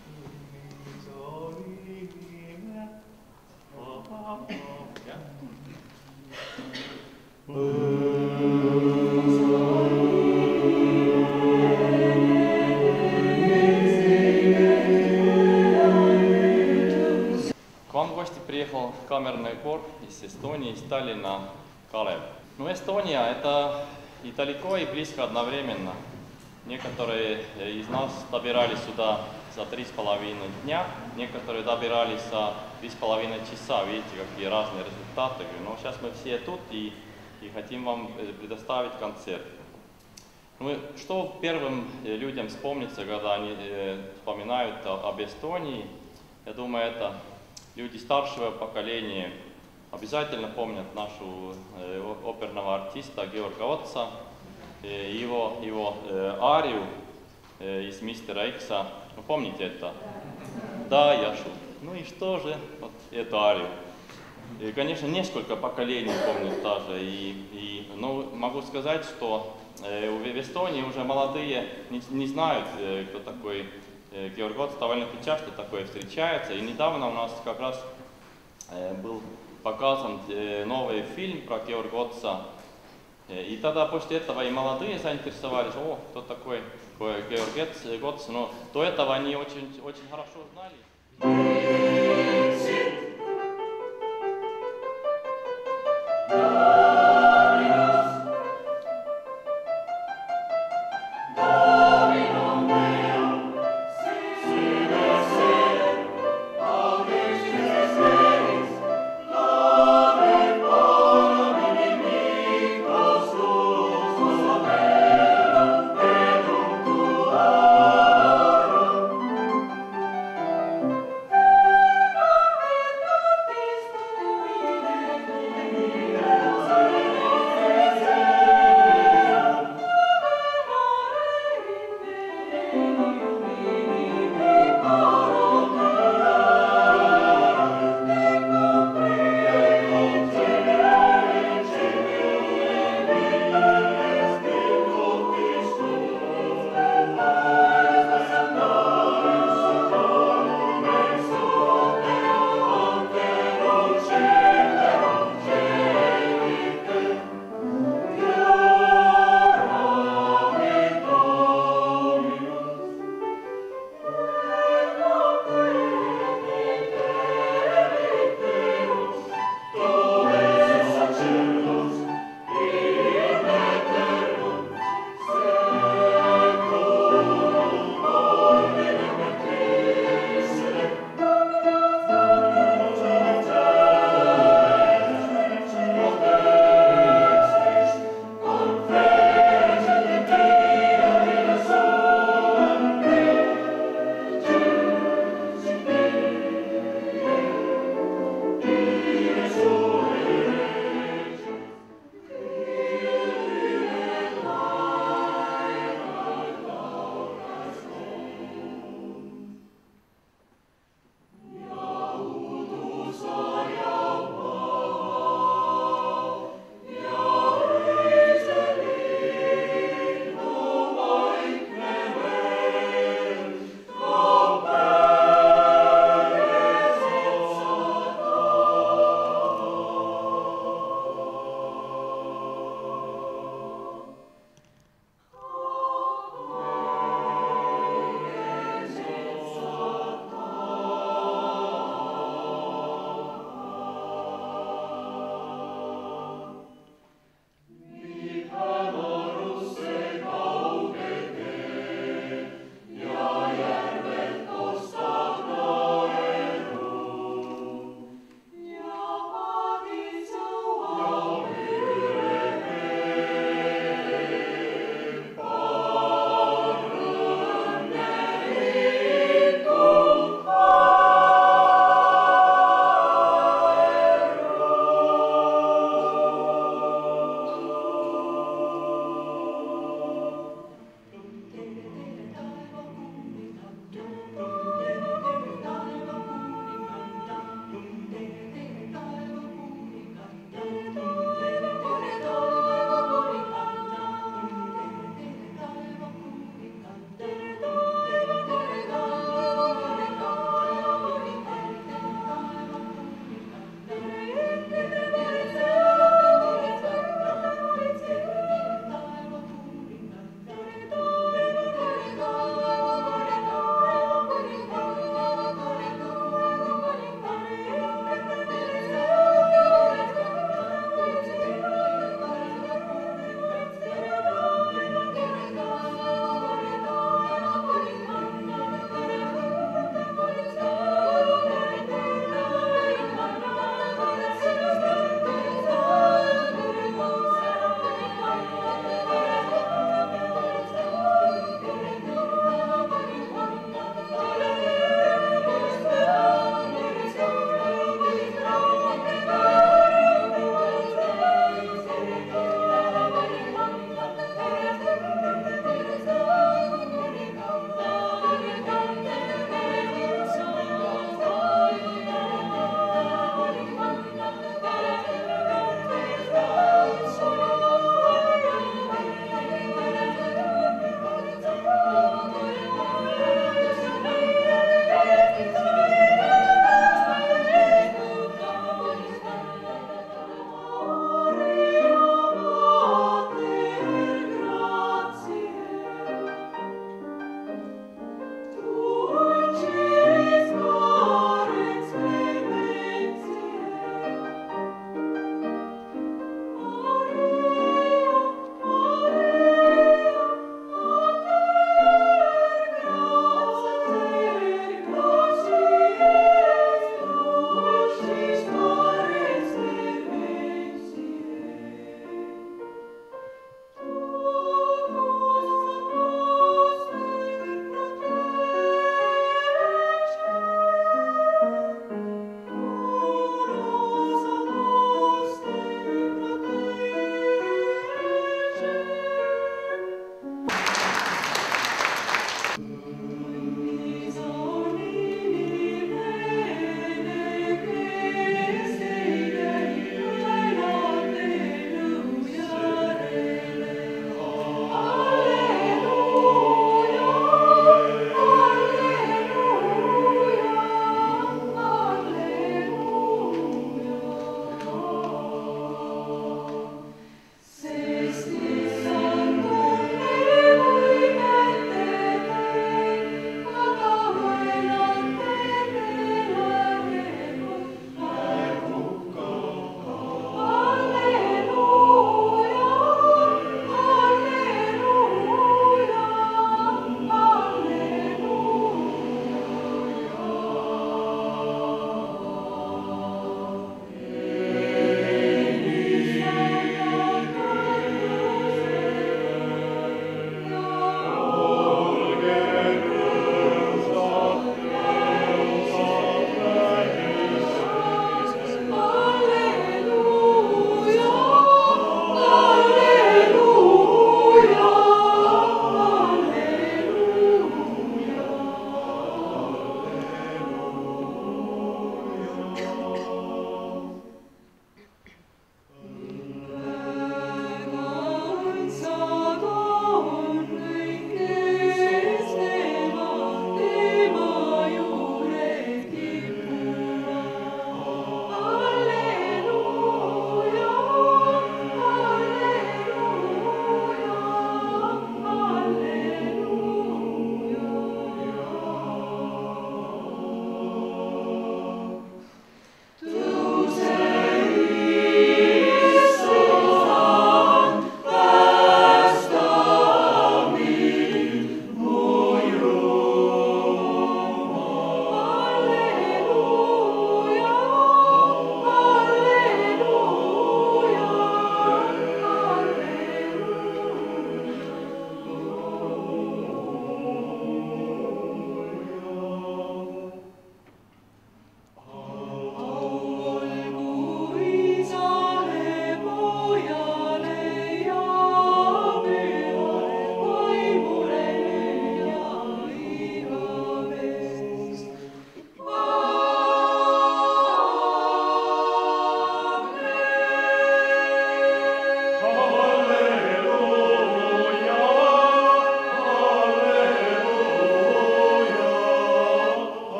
К вам в гости приехал камерный хор из Эстонии, из Таллина, Калев. Ну, Эстония – это и далеко, и близко одновременно. Некоторые из нас добирались сюда за 3,5 дня, некоторые добирались за 3,5 часа. Видите, какие разные результаты. Но сейчас мы все тут и хотим вам предоставить концерт. Ну, что первым людям вспомнится, когда они вспоминают об Эстонии? Я думаю, это люди старшего поколения обязательно помнят нашего оперного артиста Георга Отца, его арию из «Мистера Икса». Вы помните это? Да, я шут. Ну и что же? Вот эту арию. И, конечно, несколько поколений помнят даже. Но могу сказать, что в Эстонии уже молодые не знают, кто такой Георг Отц. Довольно часто такое встречается. И недавно у нас как раз был показан новый фильм про Георга Отца. И тогда после этого и молодые заинтересовались, кто такой Георг Отц. Но до этого они очень хорошо знали.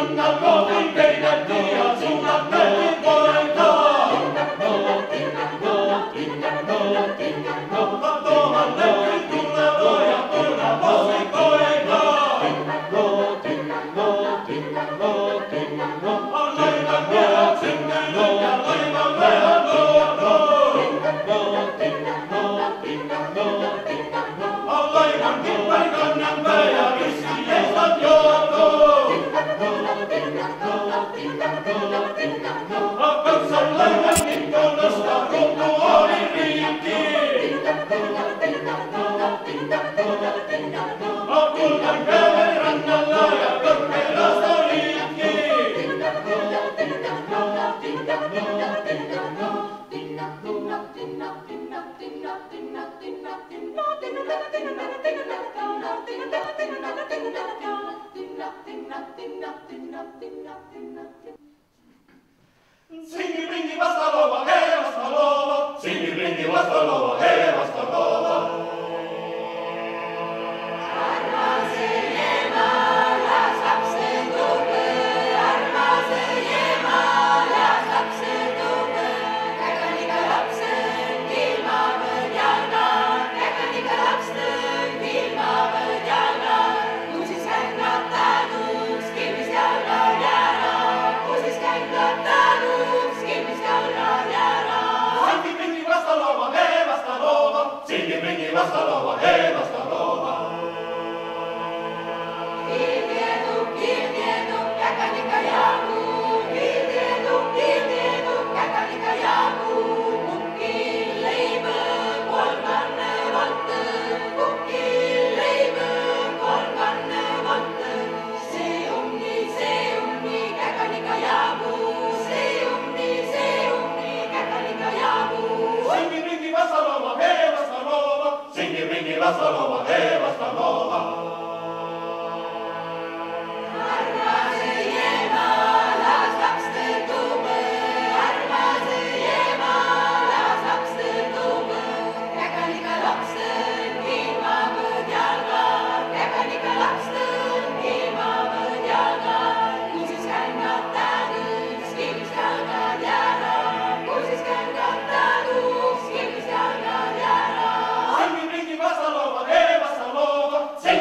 õnnal loodul peideti ja suunab näpid poega. Toomal näpid tuleva ja tuleb vastik poega. Laivan pead sünnanud ja laivan läheb looda. Laivan kippaid kannan päe ja riski jästab jooda. Katsal laivan ikka nõsta kogu oli riiki. Kuldan peale rannalla ja kõrge lasta liiki. Singi-pringi vasta loova, hee vasta loova. Singi-pringi vasta loova, hee vasta loova. Singi-pringi vasta loova, hee vasta loova. Kiiltiedu, käkänika jaagu. Kiiltiedu, käkänika jaagu. Kukkil leibõ, kolmanne valtõ. Kukkil leibõ, kolmanne valtõ. See umni, käkänika jaagu. See umni, käkänika jaagu. Singi-pringi vasta loova, hee vasta loova. Singi-pringi vasta loova, hee vasta loova. Armase jema, las lapste tuube. Armase jema, las lapste tuube. Käkänika lapsen ilmavõd jalga. Käkänika lapsen ilmavõd jalga. Kuusis kängatatud, skilvis jalgad jäära. Kuusis kängatatud, skilvis jalgad jäära. Singi-pringi vasta loova, hee vasta loova.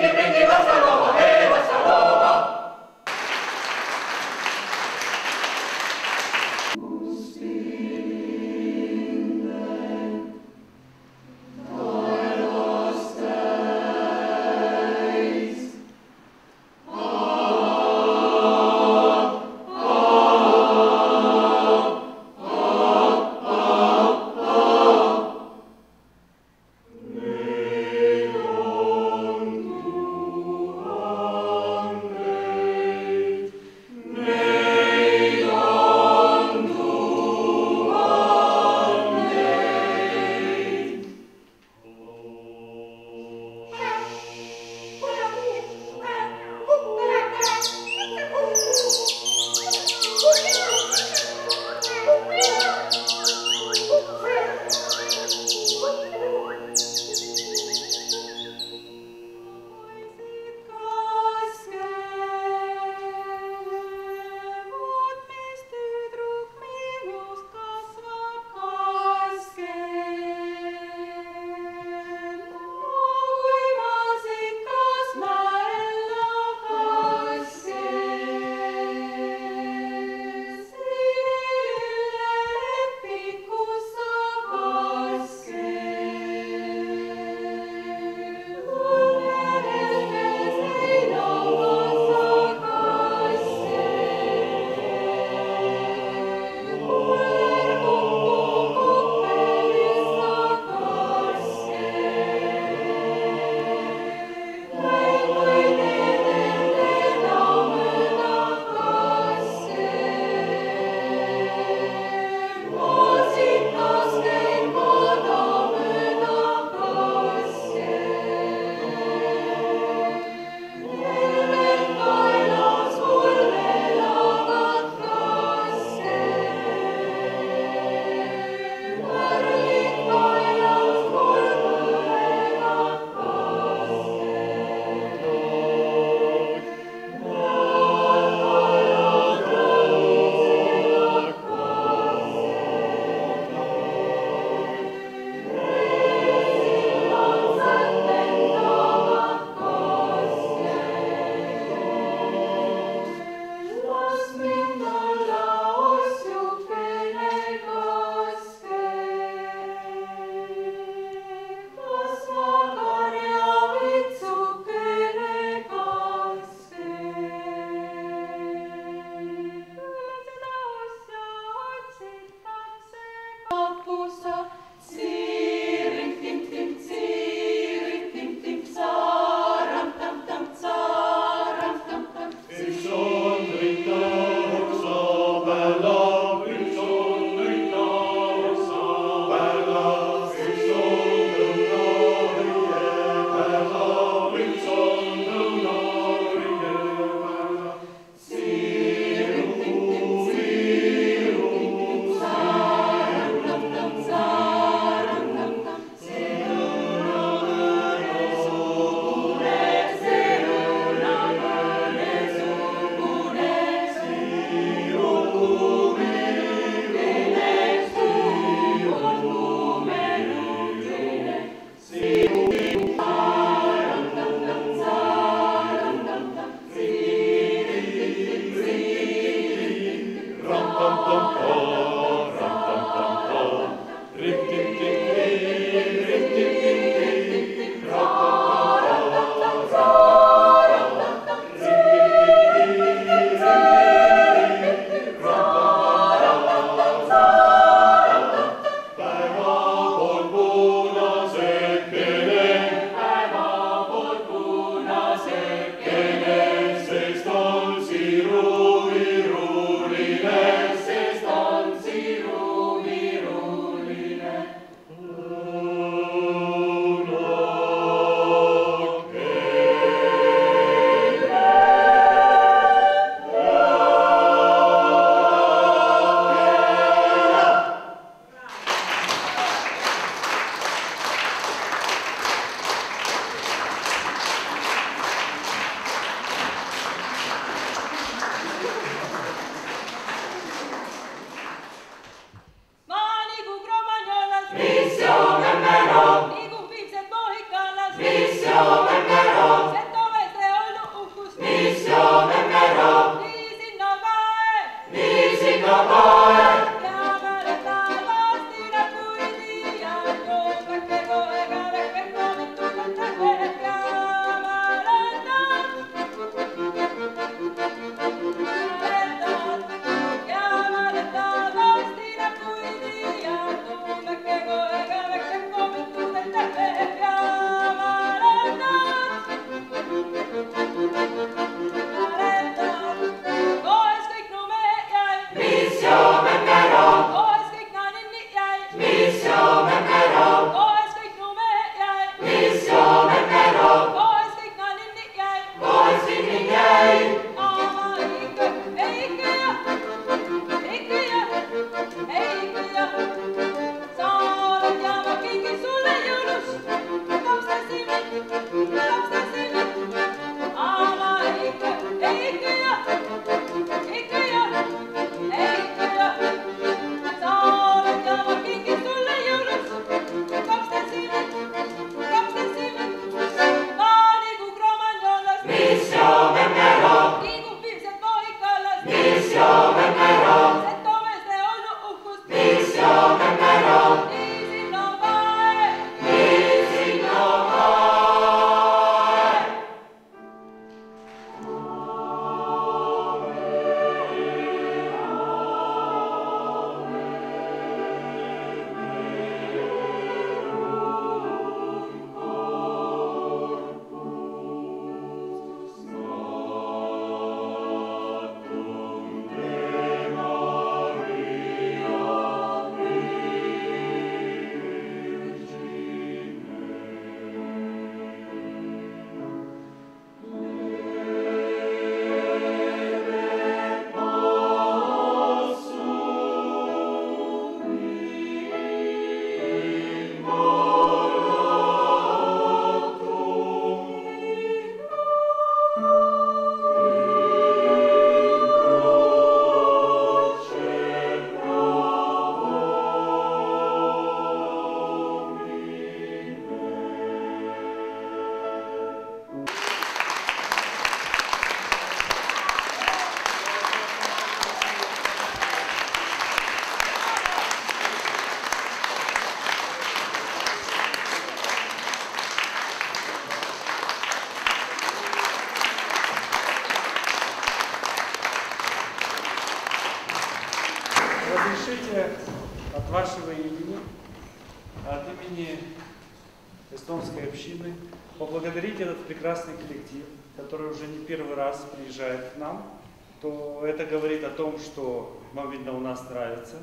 от вашего имени, от имени эстонской общины поблагодарить этот прекрасный коллектив, который уже не первый раз приезжает к нам, то это говорит о том, что вам, видно, у нас нравится.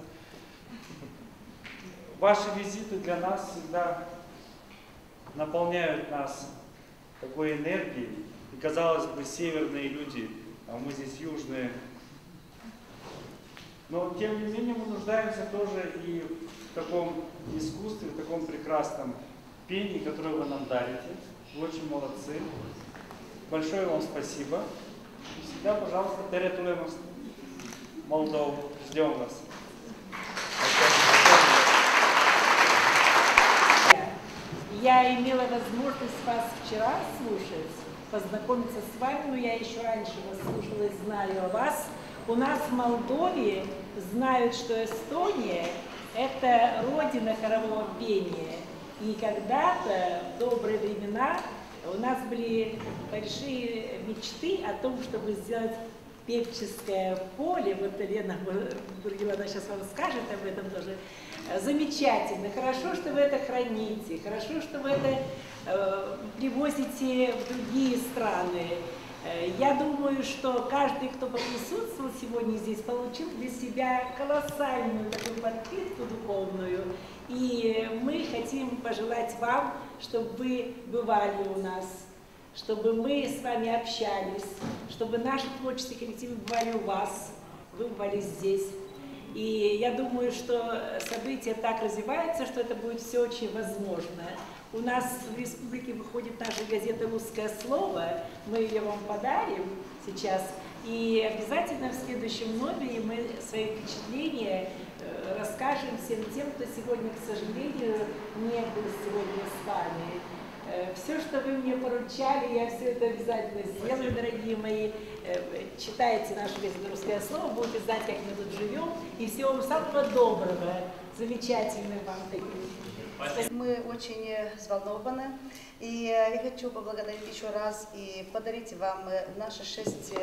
Ваши визиты для нас всегда наполняют нас такой энергией. И, казалось бы, северные люди, а мы здесь южные. Но, тем не менее, мы нуждаемся тоже и в таком искусстве, в таком прекрасном пении, которое вы нам дарите. Вы очень молодцы. Большое вам спасибо. И всегда, пожалуйста, tere tulemast Молдову. Ждем вас. Я имела возможность вас вчера слушать, познакомиться с вами, но я еще раньше вас слушала и знаю о вас. У нас в Молдове знают, что Эстония – это родина хорового пения. И когда-то, в добрые времена, у нас были большие мечты о том, чтобы сделать певческое поле. Вот Елена Бургиловна сейчас вам скажет об этом тоже. Замечательно. Хорошо, что вы это храните. Хорошо, что вы это привозите в другие страны. Я думаю, что каждый, кто присутствовал сегодня здесь, получил для себя колоссальную такую подпитку духовную. И мы хотим пожелать вам, чтобы вы бывали у нас, чтобы мы с вами общались, чтобы наши творческие коллективы бывали у вас, вы бывали здесь. И я думаю, что события так развиваются, что это будет все очень возможно. У нас в республике выходит наша газета «Русское слово». Мы ее вам подарим сейчас. И обязательно в следующем номере мы свои впечатления расскажем всем тем, кто сегодня, к сожалению, не был сегодня с вами. Все, что вы мне поручали, я все это обязательно сделаю, дорогие мои. Читайте нашу газету «Русское слово», будете знать, как мы тут живем. И всего вам самого доброго, замечательных вам таких. Мы очень взволнованы, и я хочу поблагодарить еще раз и подарить вам наши шесть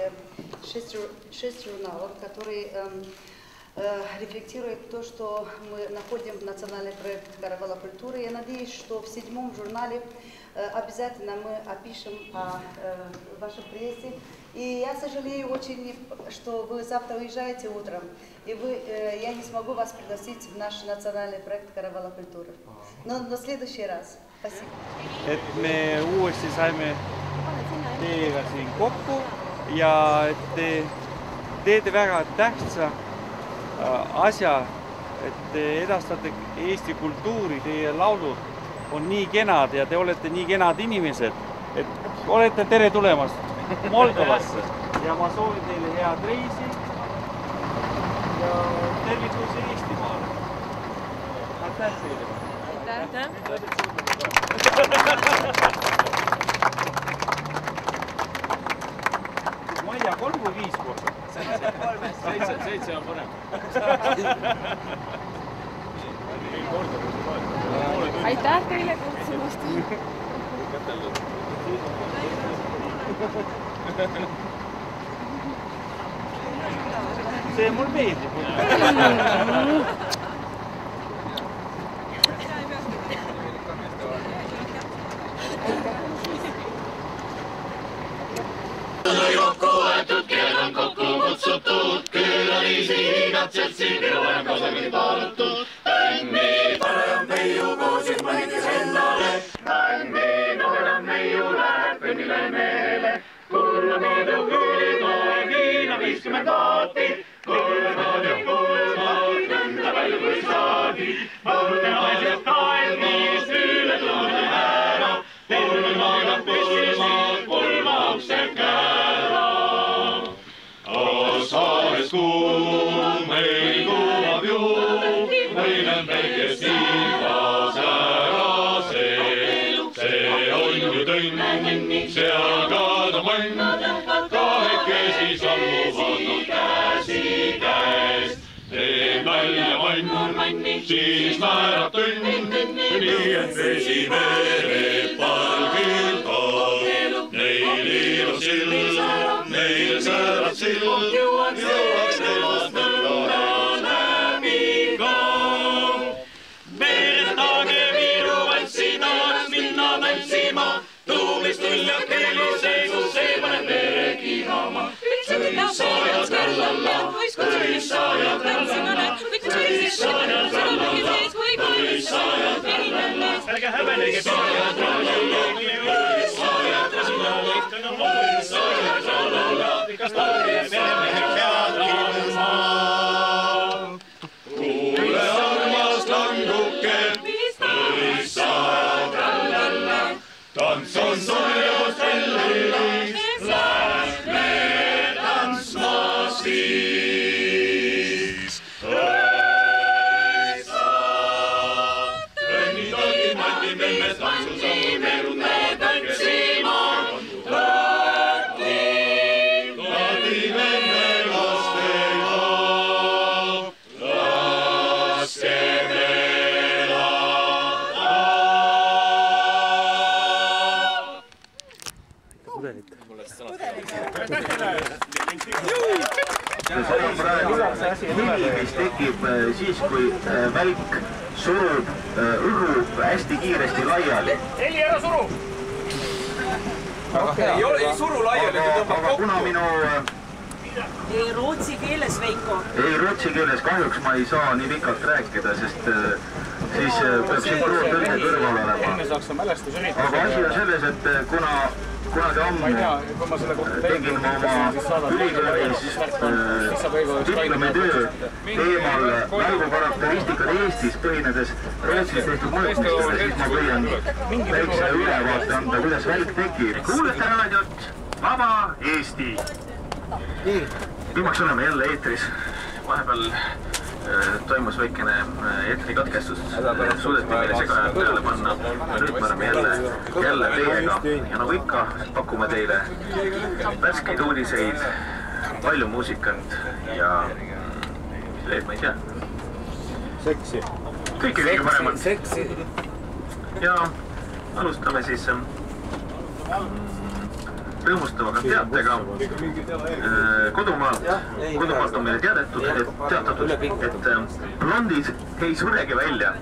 журналов, которые рефлектируют то, что мы находим в национальный проект «Каравелла культуры». Я надеюсь, что в 7-м журнале обязательно мы опишем о вашем приезде. И я сожалею очень, что вы завтра уезжаете утром, и я не смогу вас пригласить в наш национальный проект «Каравелла культуры». Но на следующий раз. Спасибо. Et me uuesti saime teiega siin kokku ja et te teete väga tähtsa asja, et te edastate Eesti kultuuri, teie laulud on nii kenad ja te olete nii kenad inimesed, et olete tere tulemast Moldovasse ja ma soovin teile head reisi ja tervitusi Eestimaale. Aitäh teile! Ma ei tea, 3 või 5 korda? 7 on parem. Aitäh teile kutsumast! See mul meeldib. Kokku võetud, kell on kokku kutsutud, külalisi igatselt siin minu varem kausageli paalutud. Tänni parem meiu koosid mõnikes endale, tänni noorem meiu läheb kõnnile meele. Kulmad ja kulmad, Hiina 50 kaati, kulmad ja kulmad, nõnda palju kui saagi. Kulmad ja kaelmis üle tunne ära, kulmad ja kulmad, kulma uksed kära. Saares kuum, meil kuumab ju, meil on päikest ilmas ära see on ju tõnn, seal ka ta mann, kahekesi sammuvad nad käsikäes. Teeb nalja mann, siis naerab tõnn, nii et vesi veereb palgil kaob. Neil ilus sild, neil säärab sild, jõuaks temast nõnda läbi ka. Ärge häbenege saajad kas laulja meremehed pead ilmaal. Kuule armas languke, õis saad rallalla, tants on surjus rellis, lähme tantsma siis. Õis saad, õnnitagi mandi memme tantsu sammu keerutavad tantsima. Mis tekib siis, kui välk surub õhu hästi kiiresti laiali. Heli, ära suru! Ei suru laiali, kui tõmbab kokku. Kuna minu... Ei rootsi keeles, Veiko. Ei rootsi keeles kahjuks ma ei saa nii pikalt rääkida, sest siis peab sünkroon kõrval olema. Aga asi on selles, et kunagi ammu tegin ma oma ülikoolis diplomitöö teemal mälgukarakteristikad Eestis põhinedes Rootsis tehtud mõõtmistele, siis ma püüan väikse ülevaate anda, kuidas välk tekib. Kuulete raadiot Vaba Eesti. Viimaks oleme jälle eetris. Vahepeal toimus väikene eetrikatkestus. Suudeti meile segajad peale panna. Nüüd me oleme jälle teiega. Ja nagu ikka, pakume teile värskeid uudiseid, palju muusikant ja leed ma ei tea. Seksi. Kõike kõige paremat. Seksi. Ja alustame siis rõõmustavaga teatega. Kodumaalt on meile teatatud, et blondid ei suregi välja.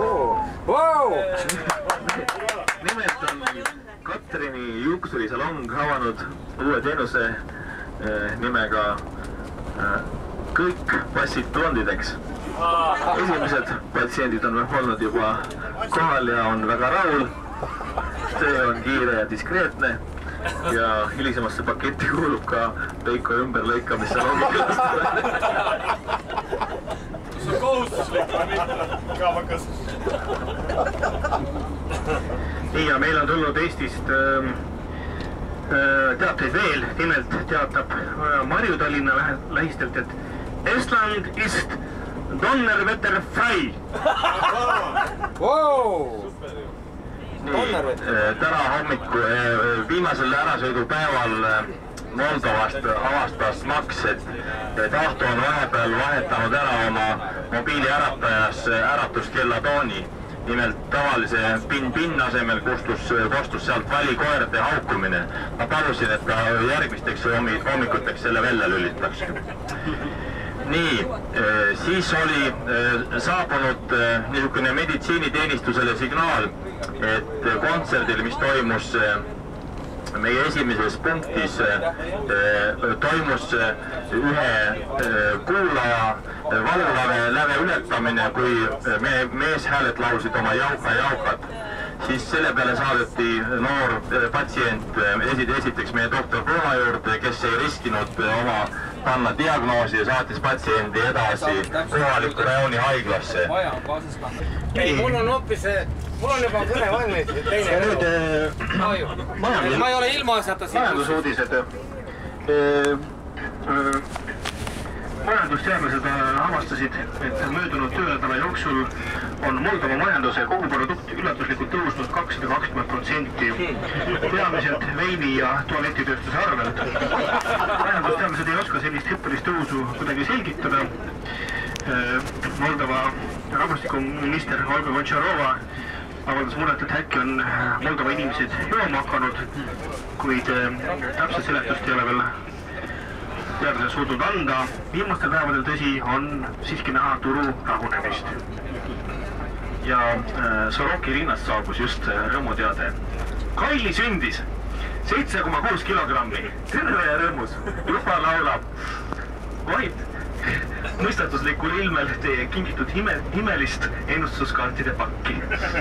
Nimelt on Katrini juuksurisalong avanud uue teenuse nimega Kõik passid blondideks. Esimesed patsiendid on olnud juba kohal ja on väga rahul. Töö on kiire ja diskreetne. Ja hilisemasse paketti kuulub ka Veiko ümberlõikamisse loogikast. See on kohustuslik või mitte? Kaavakas. Nii, ja meil on tulnud Eestist teateid veel. Nimelt teatab Marju Tallinna lähistelt, et Estland ist Donnerwetter-frei. Täna hommiku viimasel ärasõidupäeval Moldovast avastas Max, et Ahto on vahepeal vahetanud ära oma mobiili äratajas äratuskella tooni. Nimelt tavalise pin-pin asemel kostus sealt valikoerte haukumine. Ma palusin, et ta järgmisteks hommikuteks selle välja lülitaks. Nii, siis oli saabunud niisugune meditsiiniteenistusele signaal, et kontserdil, mis toimus meie esimeses punktis, toimus ühe kuulaja valuläve ületamine, kui meeshääled laulsid oma jauka-jaukat. Siis selle peale saadeti noor patsient esiteks meie doktor Pruha juurde, kes ei riskinud oma panna diagnoosi ja saatis patsiendi edasi kohaliku rajooni haiglasse. Ei, mul on hoopis, mul on juba kõne valmis. Ja nüüd ma ei ole ilmaasjata siin. Majandusuudised. Majandusteadlased avastasid, et möödunud töönädala jooksul on Moldova majanduse koguprodukt üllatuslikult tõusnud 220%. Peamiselt veini ja tualetitööstuse arvelt. Majandusteadlased ei oska sellist hüppelist tõusu kuidagi selgitada. Moldova rahvastikuminister Olga Goncharova avaldas muret, et äkki on Moldova inimesed jooma hakanud, kuid täpselt seletust ei ole veel teadlased suutnud anda. Viimastel päevadel tõsi on siiski näha turu rahunemist. Ja Soroki linnast saabus just rõõmuteade. Kaili sündis 7,6 kilogrammi. Terve ja rõõmus. Juba laulab. Vaid mõistatuslikul ilmel teie kingitud imelist ennustuskaartide pakki.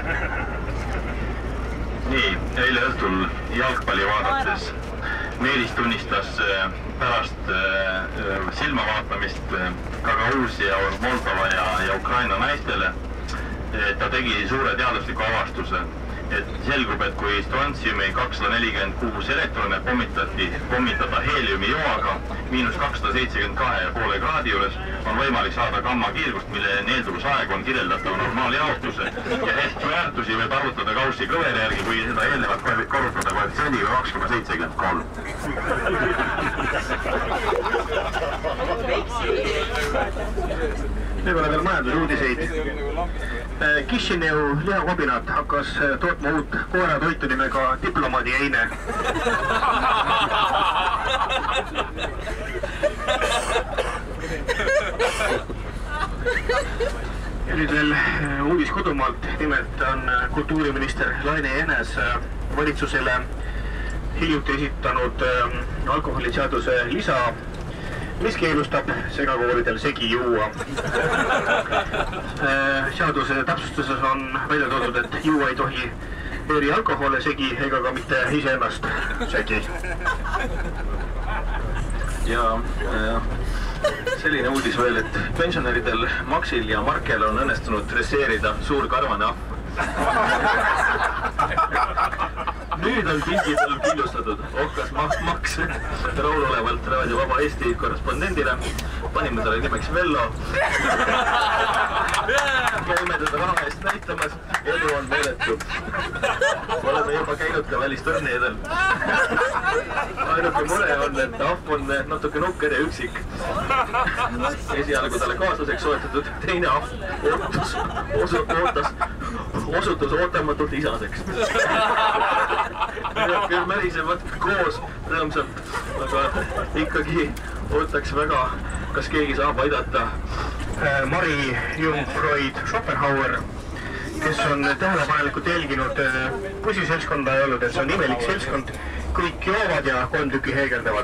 Nii, eile õhtul jalgpalli vaadates Meelis tunnistas pärast silmavaatamist Gagauzia, Moldova ja Ukraina naistele, et ta tegi suure teadusliku avastuse, et selgub, et kui strontsiumi 246 elektrone pommitada heeliumi jooaga -272,5 kraadi juures, on võimalik saada gamma kiirgust, mille neelduvusaeg on kirjeldatav normaaljaotuse ja väärtusi võib arvutada Gaussi kõveri järgi, kui seda eelnevalt korrutada koefitsiendiga 2,73. Võib-olla veel majandusuudiseid. Kišinev lihakobinat hakkas tootma uut koeratoitu nimega diplomaadi eine. Ja nüüd veel uudis kodumaalt. Nimelt on kultuuriminister Laine Jänes valitsusele hiljuti esitanud alkoholiseaduse lisa, mis keelustab segakooridel segi juua. Seaduse täpsustuses on välja toodud, et juua ei tohi eri alkohole segi ega ka mitte iseennast segi. Ja selline uudis veel, et pensionäridel Maxil ja Markel on õnnestunud dresseerida suur karvane ahv. Nüüd on pildi peal killustatud ohkas Max rahulolevalt Raadio Vaba Eesti korrespondendile. Panime talle nimeks Vello. Käime teda raha eest näitamas. Edu on meeletu. Oleme juba käinud ka välisturniidel. Ainuke mure on, et ahv on natuke nukker ja üksik. Esialgu talle kaaslaseks soetatud teine ahv osutus ootamatult isaseks. Küll märisevad koos rõõmsalt, aga ikkagi ootaks väga, kas keegi saab aidata Mari Jungfreud-Schopenhauer, kes on tähelepanelikult jälginud bussiseltskonda ja öelnud, et see on imelik seltskond, kõik joovad ja 3 tükki heegeldavad.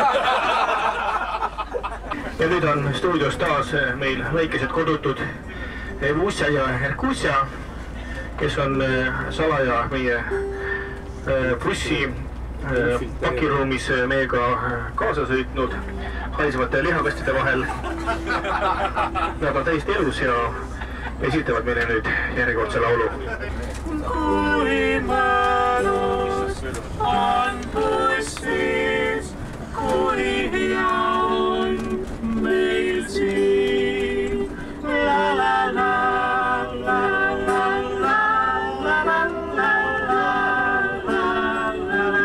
Ja nüüd on stuudios taas meil väikesed kodutud Evussia ja Herkussia, kes on salaja meie bussi pakiruumis meiega kaasa sõitnud haisvate lihakastide vahel. Nad on täiesti elus ja esitavad meile nüüd järjekordse laulu. Kui mõnus on bussis, kui hea on meil siin. La la la la la la la la la la la la.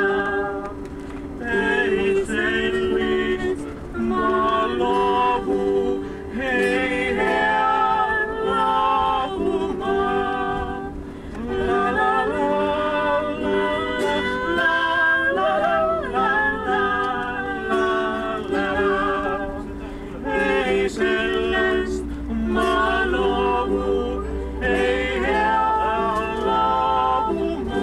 Ei sellist ma loobu, ei hea loobu ma. La la la la la la la la la. Ei sellest ma loobu, ei hea loobu ma.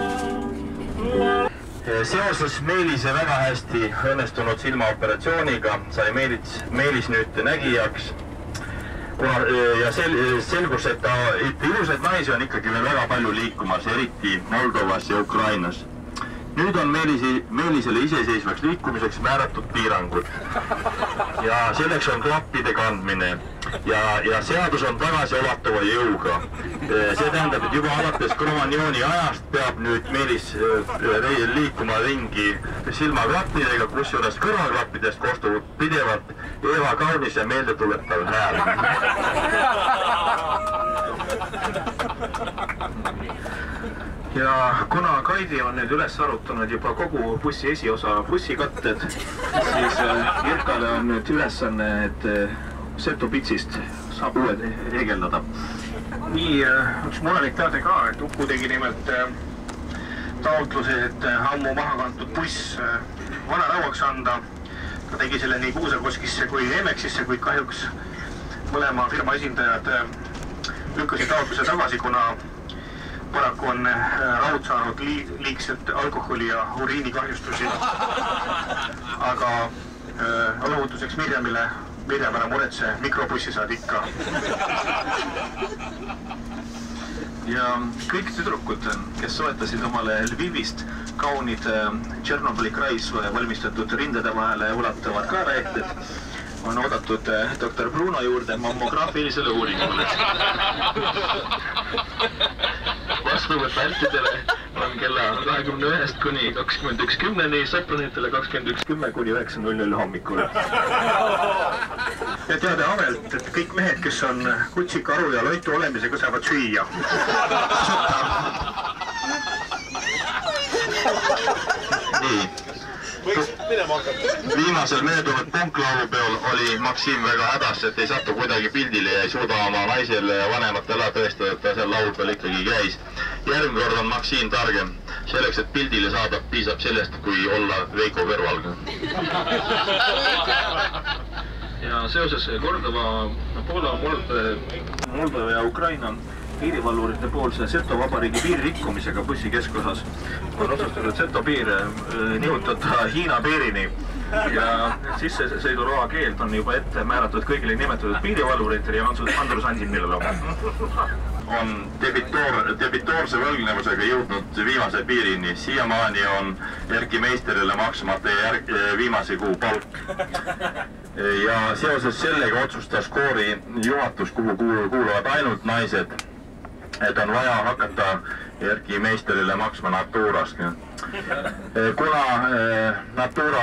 Seoses Meelise väga hästi õnnestunud silmaoperatsiooniga sai Meelis nüüd nägijaks ja selgus, et ilusaid naisi on ikkagi veel väga palju liikumas, eriti Moldovas ja Ukrainas. Nüüd on Meelisele iseseisvaks liikumiseks määratud piirangud ja selleks on klappide kandmine ja seadus on tagasiulatuva jõuga. See tähendab, et juba alates Cromagnone'i ajast peab nüüd Meelis liikuma ringi silmaklappidega, kusjuures kõrvaklappidest kostub pidevalt Eva kaunis ja meeldetuletav hääl. Ja kuna Kaidi on nüüd üles arutanud juba kogu bussi esiosa bussikatted, siis Irkale on nüüd ülesanne, et Setupitsist saab uued heegeldada. Nii üks murelik teade ka, et Uku tegi nimelt taotluse, et ammu maha kantud buss vana rauaks anda. Ta tegi selle nii Kuusakoskisse kui Emexisse, kuid kahjuks mõlema firma esindajad lükkasid taotluse tagasi, kuna paraku on raud saanud liigselt alkoholi ja uriinikahjustusi. Aga lohutuseks Mirjamile Mirjam, ära muretse, mikrobussi saad ikka. Ja kõik tüdrukud, kes soetasid omale Lvivist kaunid Tšernobõli krais valmistatud rindade vahele ulatuvad kaaraehted, on oodatud doktor Bruno juurde mammograafilisele uuringule. Vastuvõtt vältidele on kella 21 kuni 21.10, sõpranitele 21.10 kuni 9.00 hommikul. Ja teade avelt, et kõik mehed, kes on kutsi, karu ja loitu olemisega, saavad süüa. Nii. Viimasel möödunud punklaulupeol oli Maksim väga hädas, et ei satu kuidagi pildile ja ei suuda oma naisele ja vanematele tõestada, et ta seal laulpeol ikkagi käis. Järgmine kord on Maksim targem. Selleks, et pildile saada, piisab sellest, kui olla Veiko kõrval. Ja seoses Kordova, Poola, Moldova ja Ukraina piirivalvurite poolse Seto vabariigi piiririkkumisega bussi keskosas on otsustatud Seto piir nihutada Hiina piirini ja sissesõiduloa keeld on juba ette määratud kõigile nimetatud piirivalvuritele ja Andrus Ansimilale on debitoorse võlgnevusega jõudnud viimase piirini. Siiamaani on Erki Meisterile maksmata viimase kuu palk. Ja seoses sellega otsustas koori juhatus, kuhu kuuluvad ainult naised, et on vaja hakata Erki Meisterile maksma Naturast. Kuna Natura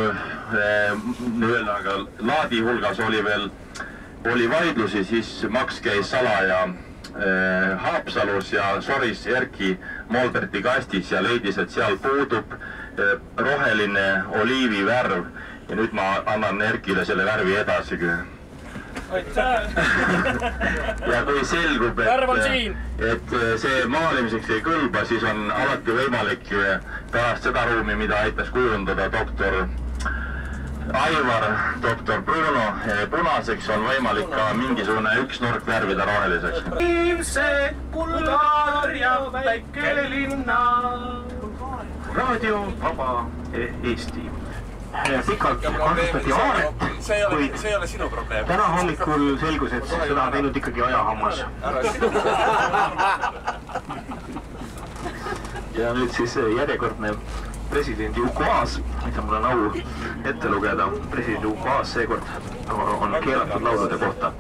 laadi hulgas oli vaidlusi, siis maks käis salaja Haapsalus ja soris Erki Molberti kastis ja leidis, et seal puudub roheline oliivi värv ja nüüd ma annan Erkile selle värvi edasi. Ja kui selgub, et see maalimiseks ei kõlba, siis on alati võimalik pärast seda ruumi, mida aitas kujundada doktor Aivar, doktor Bruno punaseks, on võimalik ka mingisugune üks nurk värvida roheliseks. Viimse Bulgaar ja väike linna. Radio Vaba Eesti. Pikalt kasutati aaret, kuid täna hommikul selgus, et seda on teinud ikkagi ajahammas. Ja nüüd siis järjekordne presidendi ukaas, mida mul on au ette lugeda. Presidendi ukaas seekord on keelatud laulude kohta.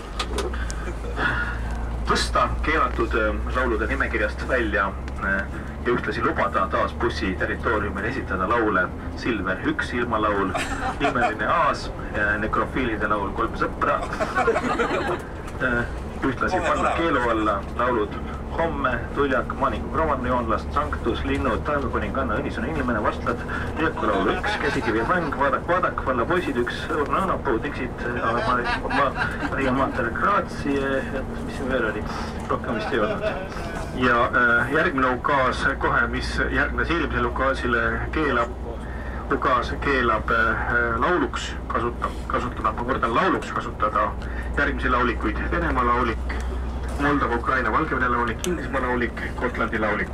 Tõsta keelatud laulude nimekirjast välja ja ühtlasi lubada taas bussi territooriumil esitada laule Silver 1 ilmalaul, Imeline aas, Nekrofiilide laul 3 sõpra. Ühtlasi panna keelu alla laulud Homme, Tuljak, Maniku Krovanjoonlast, Sanktus, Linnud, Taevakuninganna, Õnisõna inimene, Vastlad, Jõkkulaulu 1, Käsikivi ja mäng, Vadak, Valla poisid 1, Õrna Õnapuu, Dixit, Maria Mater Graatsi, mis siin veel oli, rohkem vist ei olnud. Ja järgmine ukaas kohe, mis järgnes eelmisele ukaasile, ukaas keelab lauluks kasutada, ma kordan lauluks kasutada järgmisi laulikuid, Venemaa laulik, Moldova, Ukraina, Valgevene laulik, Inglismaa laulik, Gotlandi laulik.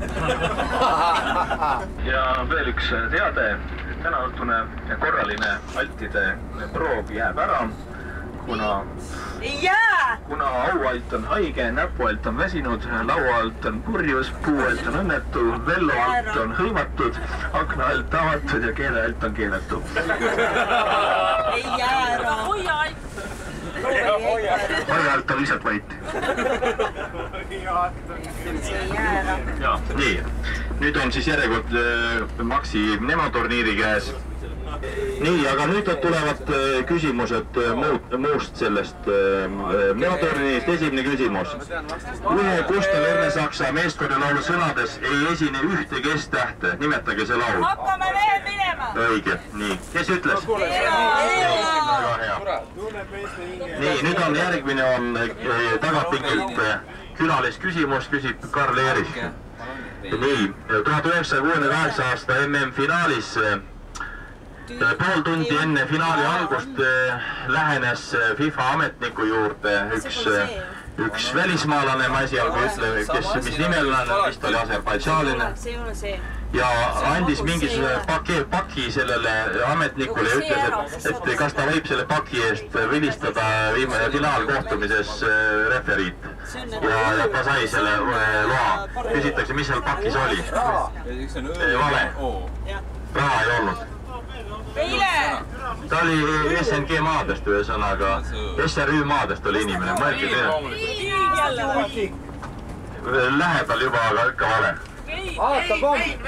Ja veel üks teade, tänaõhtune korraline altide proov jääb ära, kuna aualt on haige, näpualt on väsinud, laualt on purjus, puualt on õnnetu, velloalt on hõivatud, aknaalt avatud ja keelealt on keeletu. Ei jää ära. Hoia alt. Hoia alt on lihtsalt vait. Nii, nüüd on siis järjekord Maxi Nemo-turniiri käes. Nii, aga nüüd tulevad küsimused muust sellest Nemo-turniirist. Esimene küsimus. Ühe Gustav Ernesaksa meeskonnalaulu sõnades ei esine ühte kesttähte. Nimetage see laul. Hakkame mehed minema. Õige, nii. Kes ütles? Väga hea. Nii, nüüd on järgmine tagapinkelt külalisküsimus, küsib Karl Eerik. Nii, 1968 aasta MM-finaalis pool tundi enne finaali algust lähenes FIFA ametniku juurde üks välismaalane, ma esialgu ütle, mis nimel on, vist oli Aserbaidžaaline. ja andis mingisuguse paki sellele ametnikule ja ütles, et kas ta võib selle paki eest vilistada finaalkohtumises referiit. Ja ta sai selle loa. Küsitakse, mis seal pakis oli. Vale. Raha ei olnud. Ta oli SNG maadest ühesõnaga, SRÜ maadest oli inimene, mõelge teile. Lähedal juba, aga ikka vale. Aata pomm!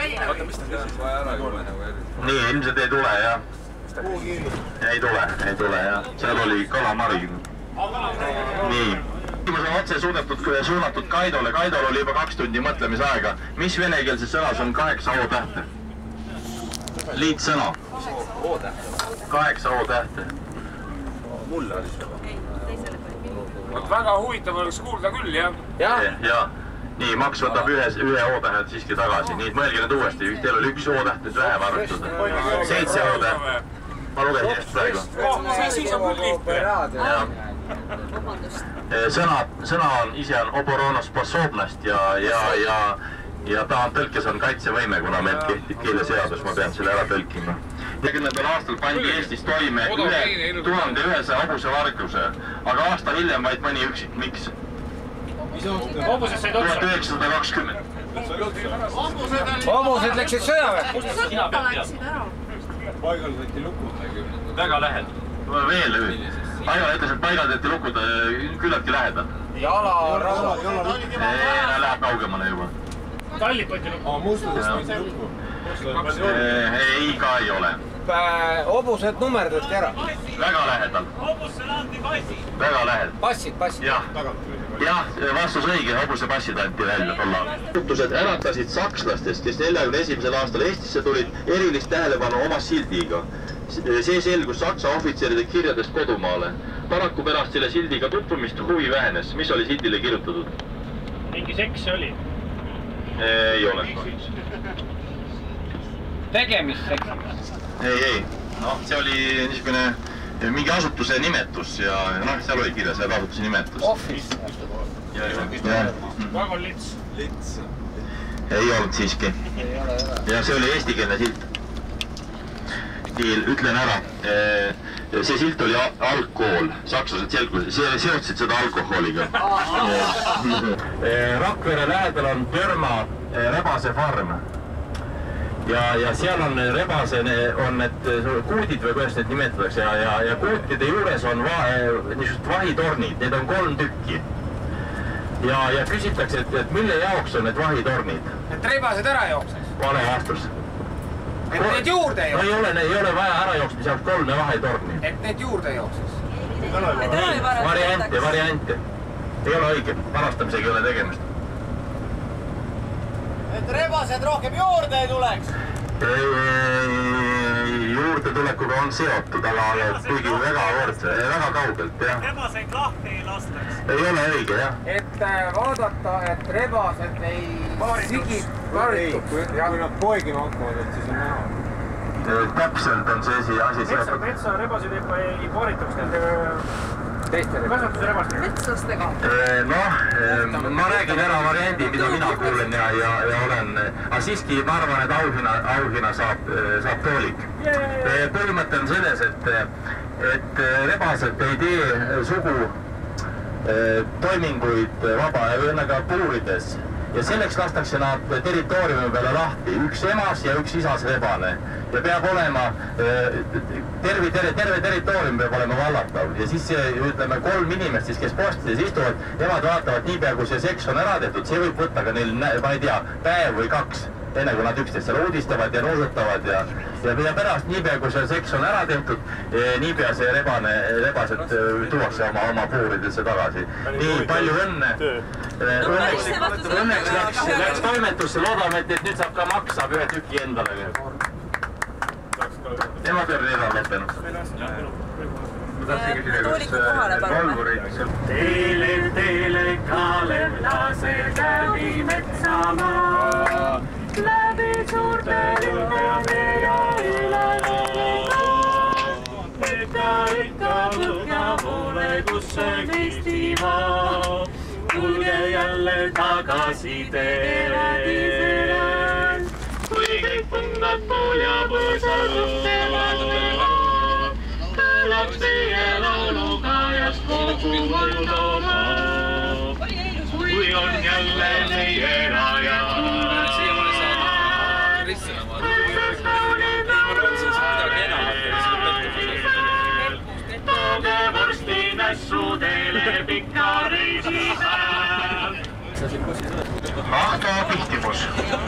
Nii, ilmselt ei tule, jah. Ei tule, jah. Seal oli kalamari. Nii. Küsimus on otse suunatud Kaidole. Kaidol oli juba 2 tundi mõtlemisaega. Mis venekeelses sõnas on 8 O-tähte? Liitsõna. 8 O-tähte. Mulle oli seda. Väga huvitav oleks kuulda küll, jah? Jah. Nii, Max võtab ühe O-tähed siiski tagasi. Nii, mõelge nüüd uuesti. Teil oli 1 O-täht nüüd vähem arvatud. 7 O-täht. Ma lugesin just praegu. Siis on küll lihtne. Sõna ise on oboronosposobnost ja ta on tõlkes on kaitsevõime, kuna meil kehtib keeleseadus, ma pean selle ära tõlkima. 40. aastal pandi Eestis toime 1100 hobusevarguse, aga aasta hiljem vaid mõni üksik. Miks? 1920. Hobused läksid sõjaväe. Paigal võeti lukud. Väga lähedal. Veel üht. Paigal ütles, et paigal võeti lukud küllaltki lähedal. Jala. Läheb kaugemale juba. Tallid võeti lukud. Mustladest võeti lukud. Ei, ka ei ole. Hobused numerdati ära. Väga lähedal. Väga lähedal. Passid. Jah, vastus õige, hobuse passid anti välja tollal. Muutused äratasid sakslastest, kes 41. aastal Eestisse tulid, erilist tähelepanu oma sildiga. See selgus saksa ohvitseride kirjadest kodumaale. Paraku pärast selle sildiga tutvumist huvi vähenes. Mis oli sildile kirjutatud? Mingi seks oli? Ei ole. Tegemist seksist? Ei. See oli niisugune mingi asutuse nimetus ja seal oli kirjas asutuse nimetus. Office. Väga lits. Ei olnud siiski. Ja see oli eestikeelne silt. Ütlen ära, see silt oli algkool. Sakslased seotsid seda alkoholiga. Rakvere lähedal on Pörma rebase farm. Ja seal on rebase, on need kuudid või kuidas need nimetatakse ja kuutide juures on niisugused vahitornid, need on 3 tükki. Ja küsitakse, et mille jaoks on need vahitornid? Et rebased ära jookseks? Vale vastus. Et need juurde jookseks? Ei ole vaja ära jooksmise jaoks 3 vahitorni. Et need juurde jookseks? Variante. Ei ole õige, varastamisega ei ole tegemist. Et rebased rohkem juurde ei tuleks? Juurdetulekuga on seotud, aga kuigi väga kaugelt, jah. Rebaseid lahti ei lastaks? Ei ole õige, jah. Et vaadata, et rebased ei sigid. Kui nad poegima hakkavad, et siis on näha. Täpselt on see asi seotud. Metsa rebaseid ei paarituks nende kasvatuse rebastega? Metslastega? Ma räägin ära variandi, mida mina kuulen ja olen. Aga siiski ma arvan, et auhina saab toolik. Põhimõte on selles, et rebased ei tee sugu toiminguid vaba ja puurides. Ja selleks lastakse nad territooriumi peale lahti. Üks emas ja üks isas rebane. Ja peab olema, terve territoorium peab olema vallatav. Ja siis ütleme 3 inimest, kes postides istuvad, nemad vaatavad niipea, kui see seks on ära tehtud. See võib võtta ka neil, ma ei tea, päev või 2, enne kui nad üksteist seal uudistavad ja nuusutavad. Ja pärast niipea, kui see seks on ära tehtud, niipea see rebased tuuakse oma puuridesse tagasi. Nii, palju õnne! Õnneks läks toimetusse, loodame, et nüüd saab ka Max saab 1 tüki endale. Tema peab needal lõppenud. Ma tahtsin küsida, kas Volvurid... Teele Kalev laseb läbi metsamaa, läbi suurte linnade ja üle ikka põhja poole, kus on Eestimaa. Kulge jälle tagasi teel, kui põnnatul ja põõsal. Kõlaks teie laulukajast kogu Moldova, kui on jälle meie raja. Tooge vorsti nässu teile pika reisi hääl. Ahto Pihtimus.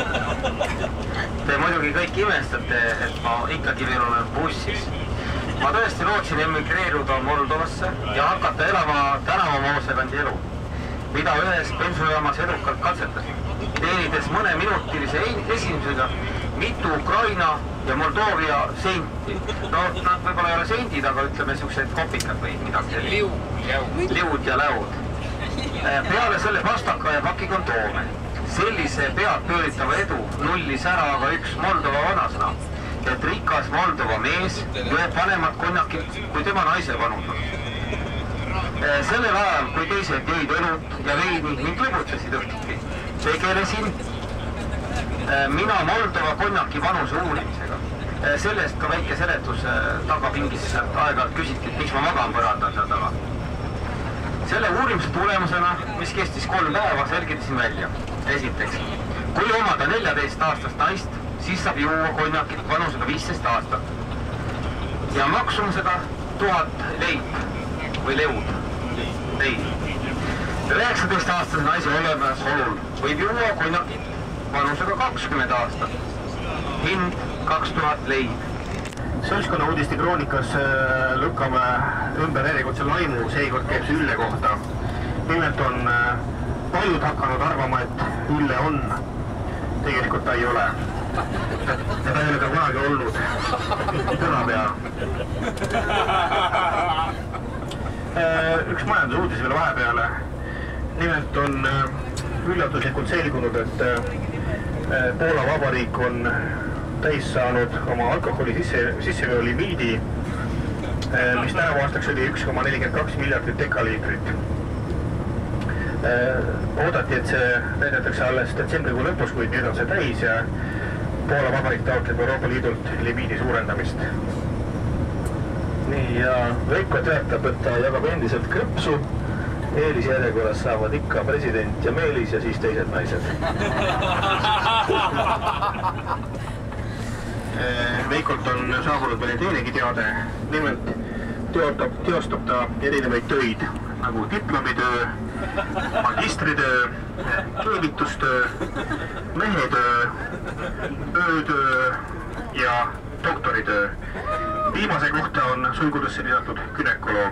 Te muidugi kõik imestate, et ma ikkagi veel olen bussis. Ma tõesti lootsin emigreeruda Moldovasse ja hakata elama tänavamoosevandi elu, mida ühes bensujaamas edukalt katsetasin, teenides mõneminutilise esimesega mitu Ukraina ja Moldovia senti. No nad võib-olla ei ole sendid, aga ütleme niisugused kopikad või midagi sellist. Liud ja läud. Peale selle pastaka ja pakikondoome. Sellise pead pööritava edu nullis ära aga üks Moldova vanasõna, et rikas Moldova mees lööb vanemat konjakit kui tema naise vanusel. Sellel ajal, kui teised jõid õlut ja veini ning lõbutsesid õhtuti, tegelesin mina Moldova konjaki vanuse uurimisega. Sellest ka väike seletus tagapingis aeg-ajalt küsiti, et miks ma magan põrandan seal taga. Selle uurimise tulemusena, mis kestis 3 päeva, selgitasin välja. Esiteks, kui omada 14-aastast naist, siis saab juua konjakit vanusega 15 aastat ja maksumusega 1000 leib või leud. 19-aastase naise olemasolul võib juua konjakit vanusega 20 aastat. Hind 2000 leib. Seltskonna uudiste kroonikas lükkame ümber järjekordse laimu, seekord käib see Ülle kohta. Nimelt on paljud hakanud arvama, et Ülle on. Tegelikult ta ei ole. Ja ta ei ole ka kunagi olnud. Tänapea. Üks majandusuudis veel vahepeale. Nimelt on üllatuslikult selgunud, et Poola Vabariik on täis saanud oma alkoholi sisseveo limiidi, mis tänavu aastaks oli 1,42 miljardit dekaliitrit. Oodati, et see näidatakse alles detsembrikuu lõpus, kuid nüüd on see täis ja Poola Vabariik taotleb Euroopa Liidult limiidi suurendamist. Nii, ja Veiko teatab, et ta jagab endiselt krõpsu. Eelisjärjekorras saavad ikka president ja Meelis ja siis teised naised. Veikolt on saabunud meile teinegi teade. Nimelt teostab ta erinevaid töid, nagu diplomitöö, magistritöö, keevitustöö, mehetöö, öötöö ja doktoritöö. Viimase kohta on sulgudesse lisatud gynekoloog.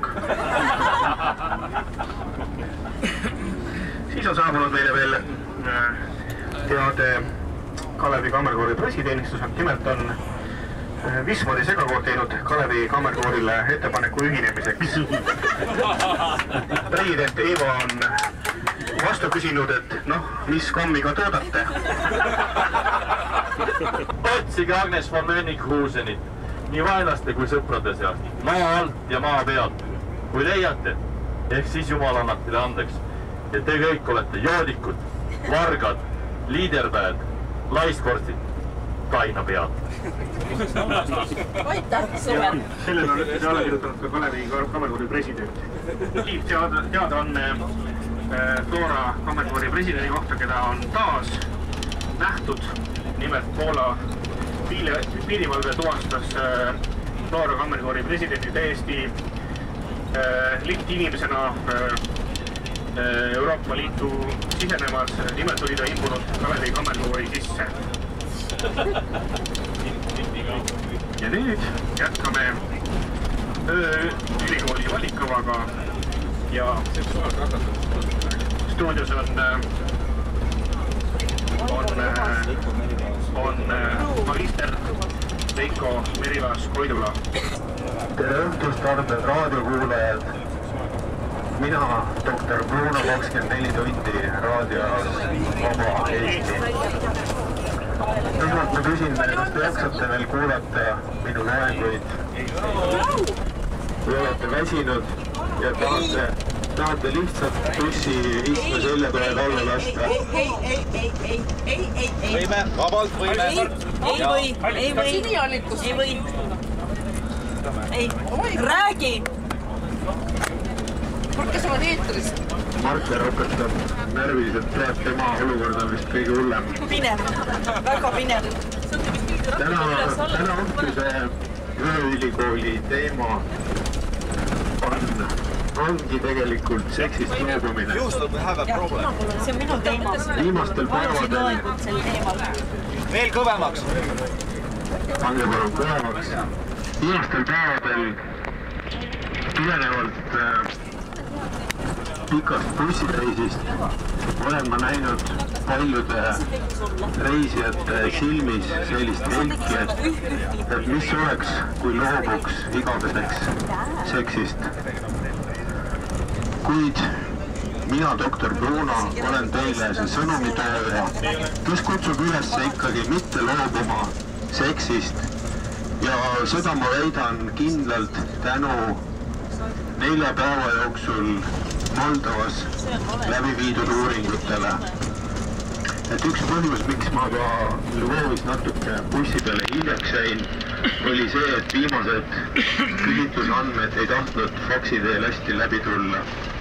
Siis on saabunud meile veel teade Kalevi Kammerkoori pressiteenistused. Nimelt on Wismari segakood teinud Kalevi Kammerkoorile ettepaneku ühinemiseks. President Eeva on vastu küsinud, et noh, mis kommiga toodate? Otsige Agnes von Mönig-Huusenit nii vaenlaste kui sõprade seast, maa alt ja maa pealt. Kui leiate, ehk siis Jumal annab teile andeks, et te kõik olete joodikud, vargad, liiderpäed, laiskorstid, kainapead. Sellele on üldse alla kirjutanud ka Kalevi Kammerkoori president. Teada on Flora Kammerkoori presidendi kohta, keda on taas nähtud. Nimelt Poola piirivalve tuvastas Flora Kammerkoori presidendi täiesti lihtinimesena Euroopa Liitu sisenemas. Nimelt oli ta imbunud Kalevi Kammerkoori sisse. Ja nüüd jätkame ülikooli valikavaga ja stuudios on magister Veiko Merilaas-Koidula. Tere õhtust, armsad raadiokuulajad! Mina, doktor Bruno, 24 tundi raadios Vaba Eesti. Esmalt ma küsin, kas te jaksate veel kuulata minu loenguid? Kui olete väsinud ja tahate tahate lihtsalt bussi istme selja peale alla lasta? Võime, vabalt võime. Ei või. Räägi! Kes on eetris? Marker õpetab närviliselt pead, tema olukord on vist kõige hullem. Pinev, väga pinev. Täna õhtuse Ööülikooli teema ongi tegelikult seksist loobumine. See on minu teema. Viimastel päevadel... Veel kõvemaks. Pange palun kõvemaks. Viimastel päevadel tulenevalt pikast bussireisist olen ma näinud paljude reisijate silmis sellist helki, et mis oleks, kui loobuks igaveseks seksist. Kuid mina, doktor Bruno, olen teile see sõnumitooja, kes kutsub üles ikkagi mitte loobuma seksist. Ja seda ma väidan kindlalt tänu 4 päeva jooksul Moldovas läbi viidud uuringutele. Et üks põhjus, miks ma ka Lvovis natuke bussi peale hiljaks jäin, oli see, et viimased küsitlusandmed ei tahtnud faksi teel hästi läbi tulla.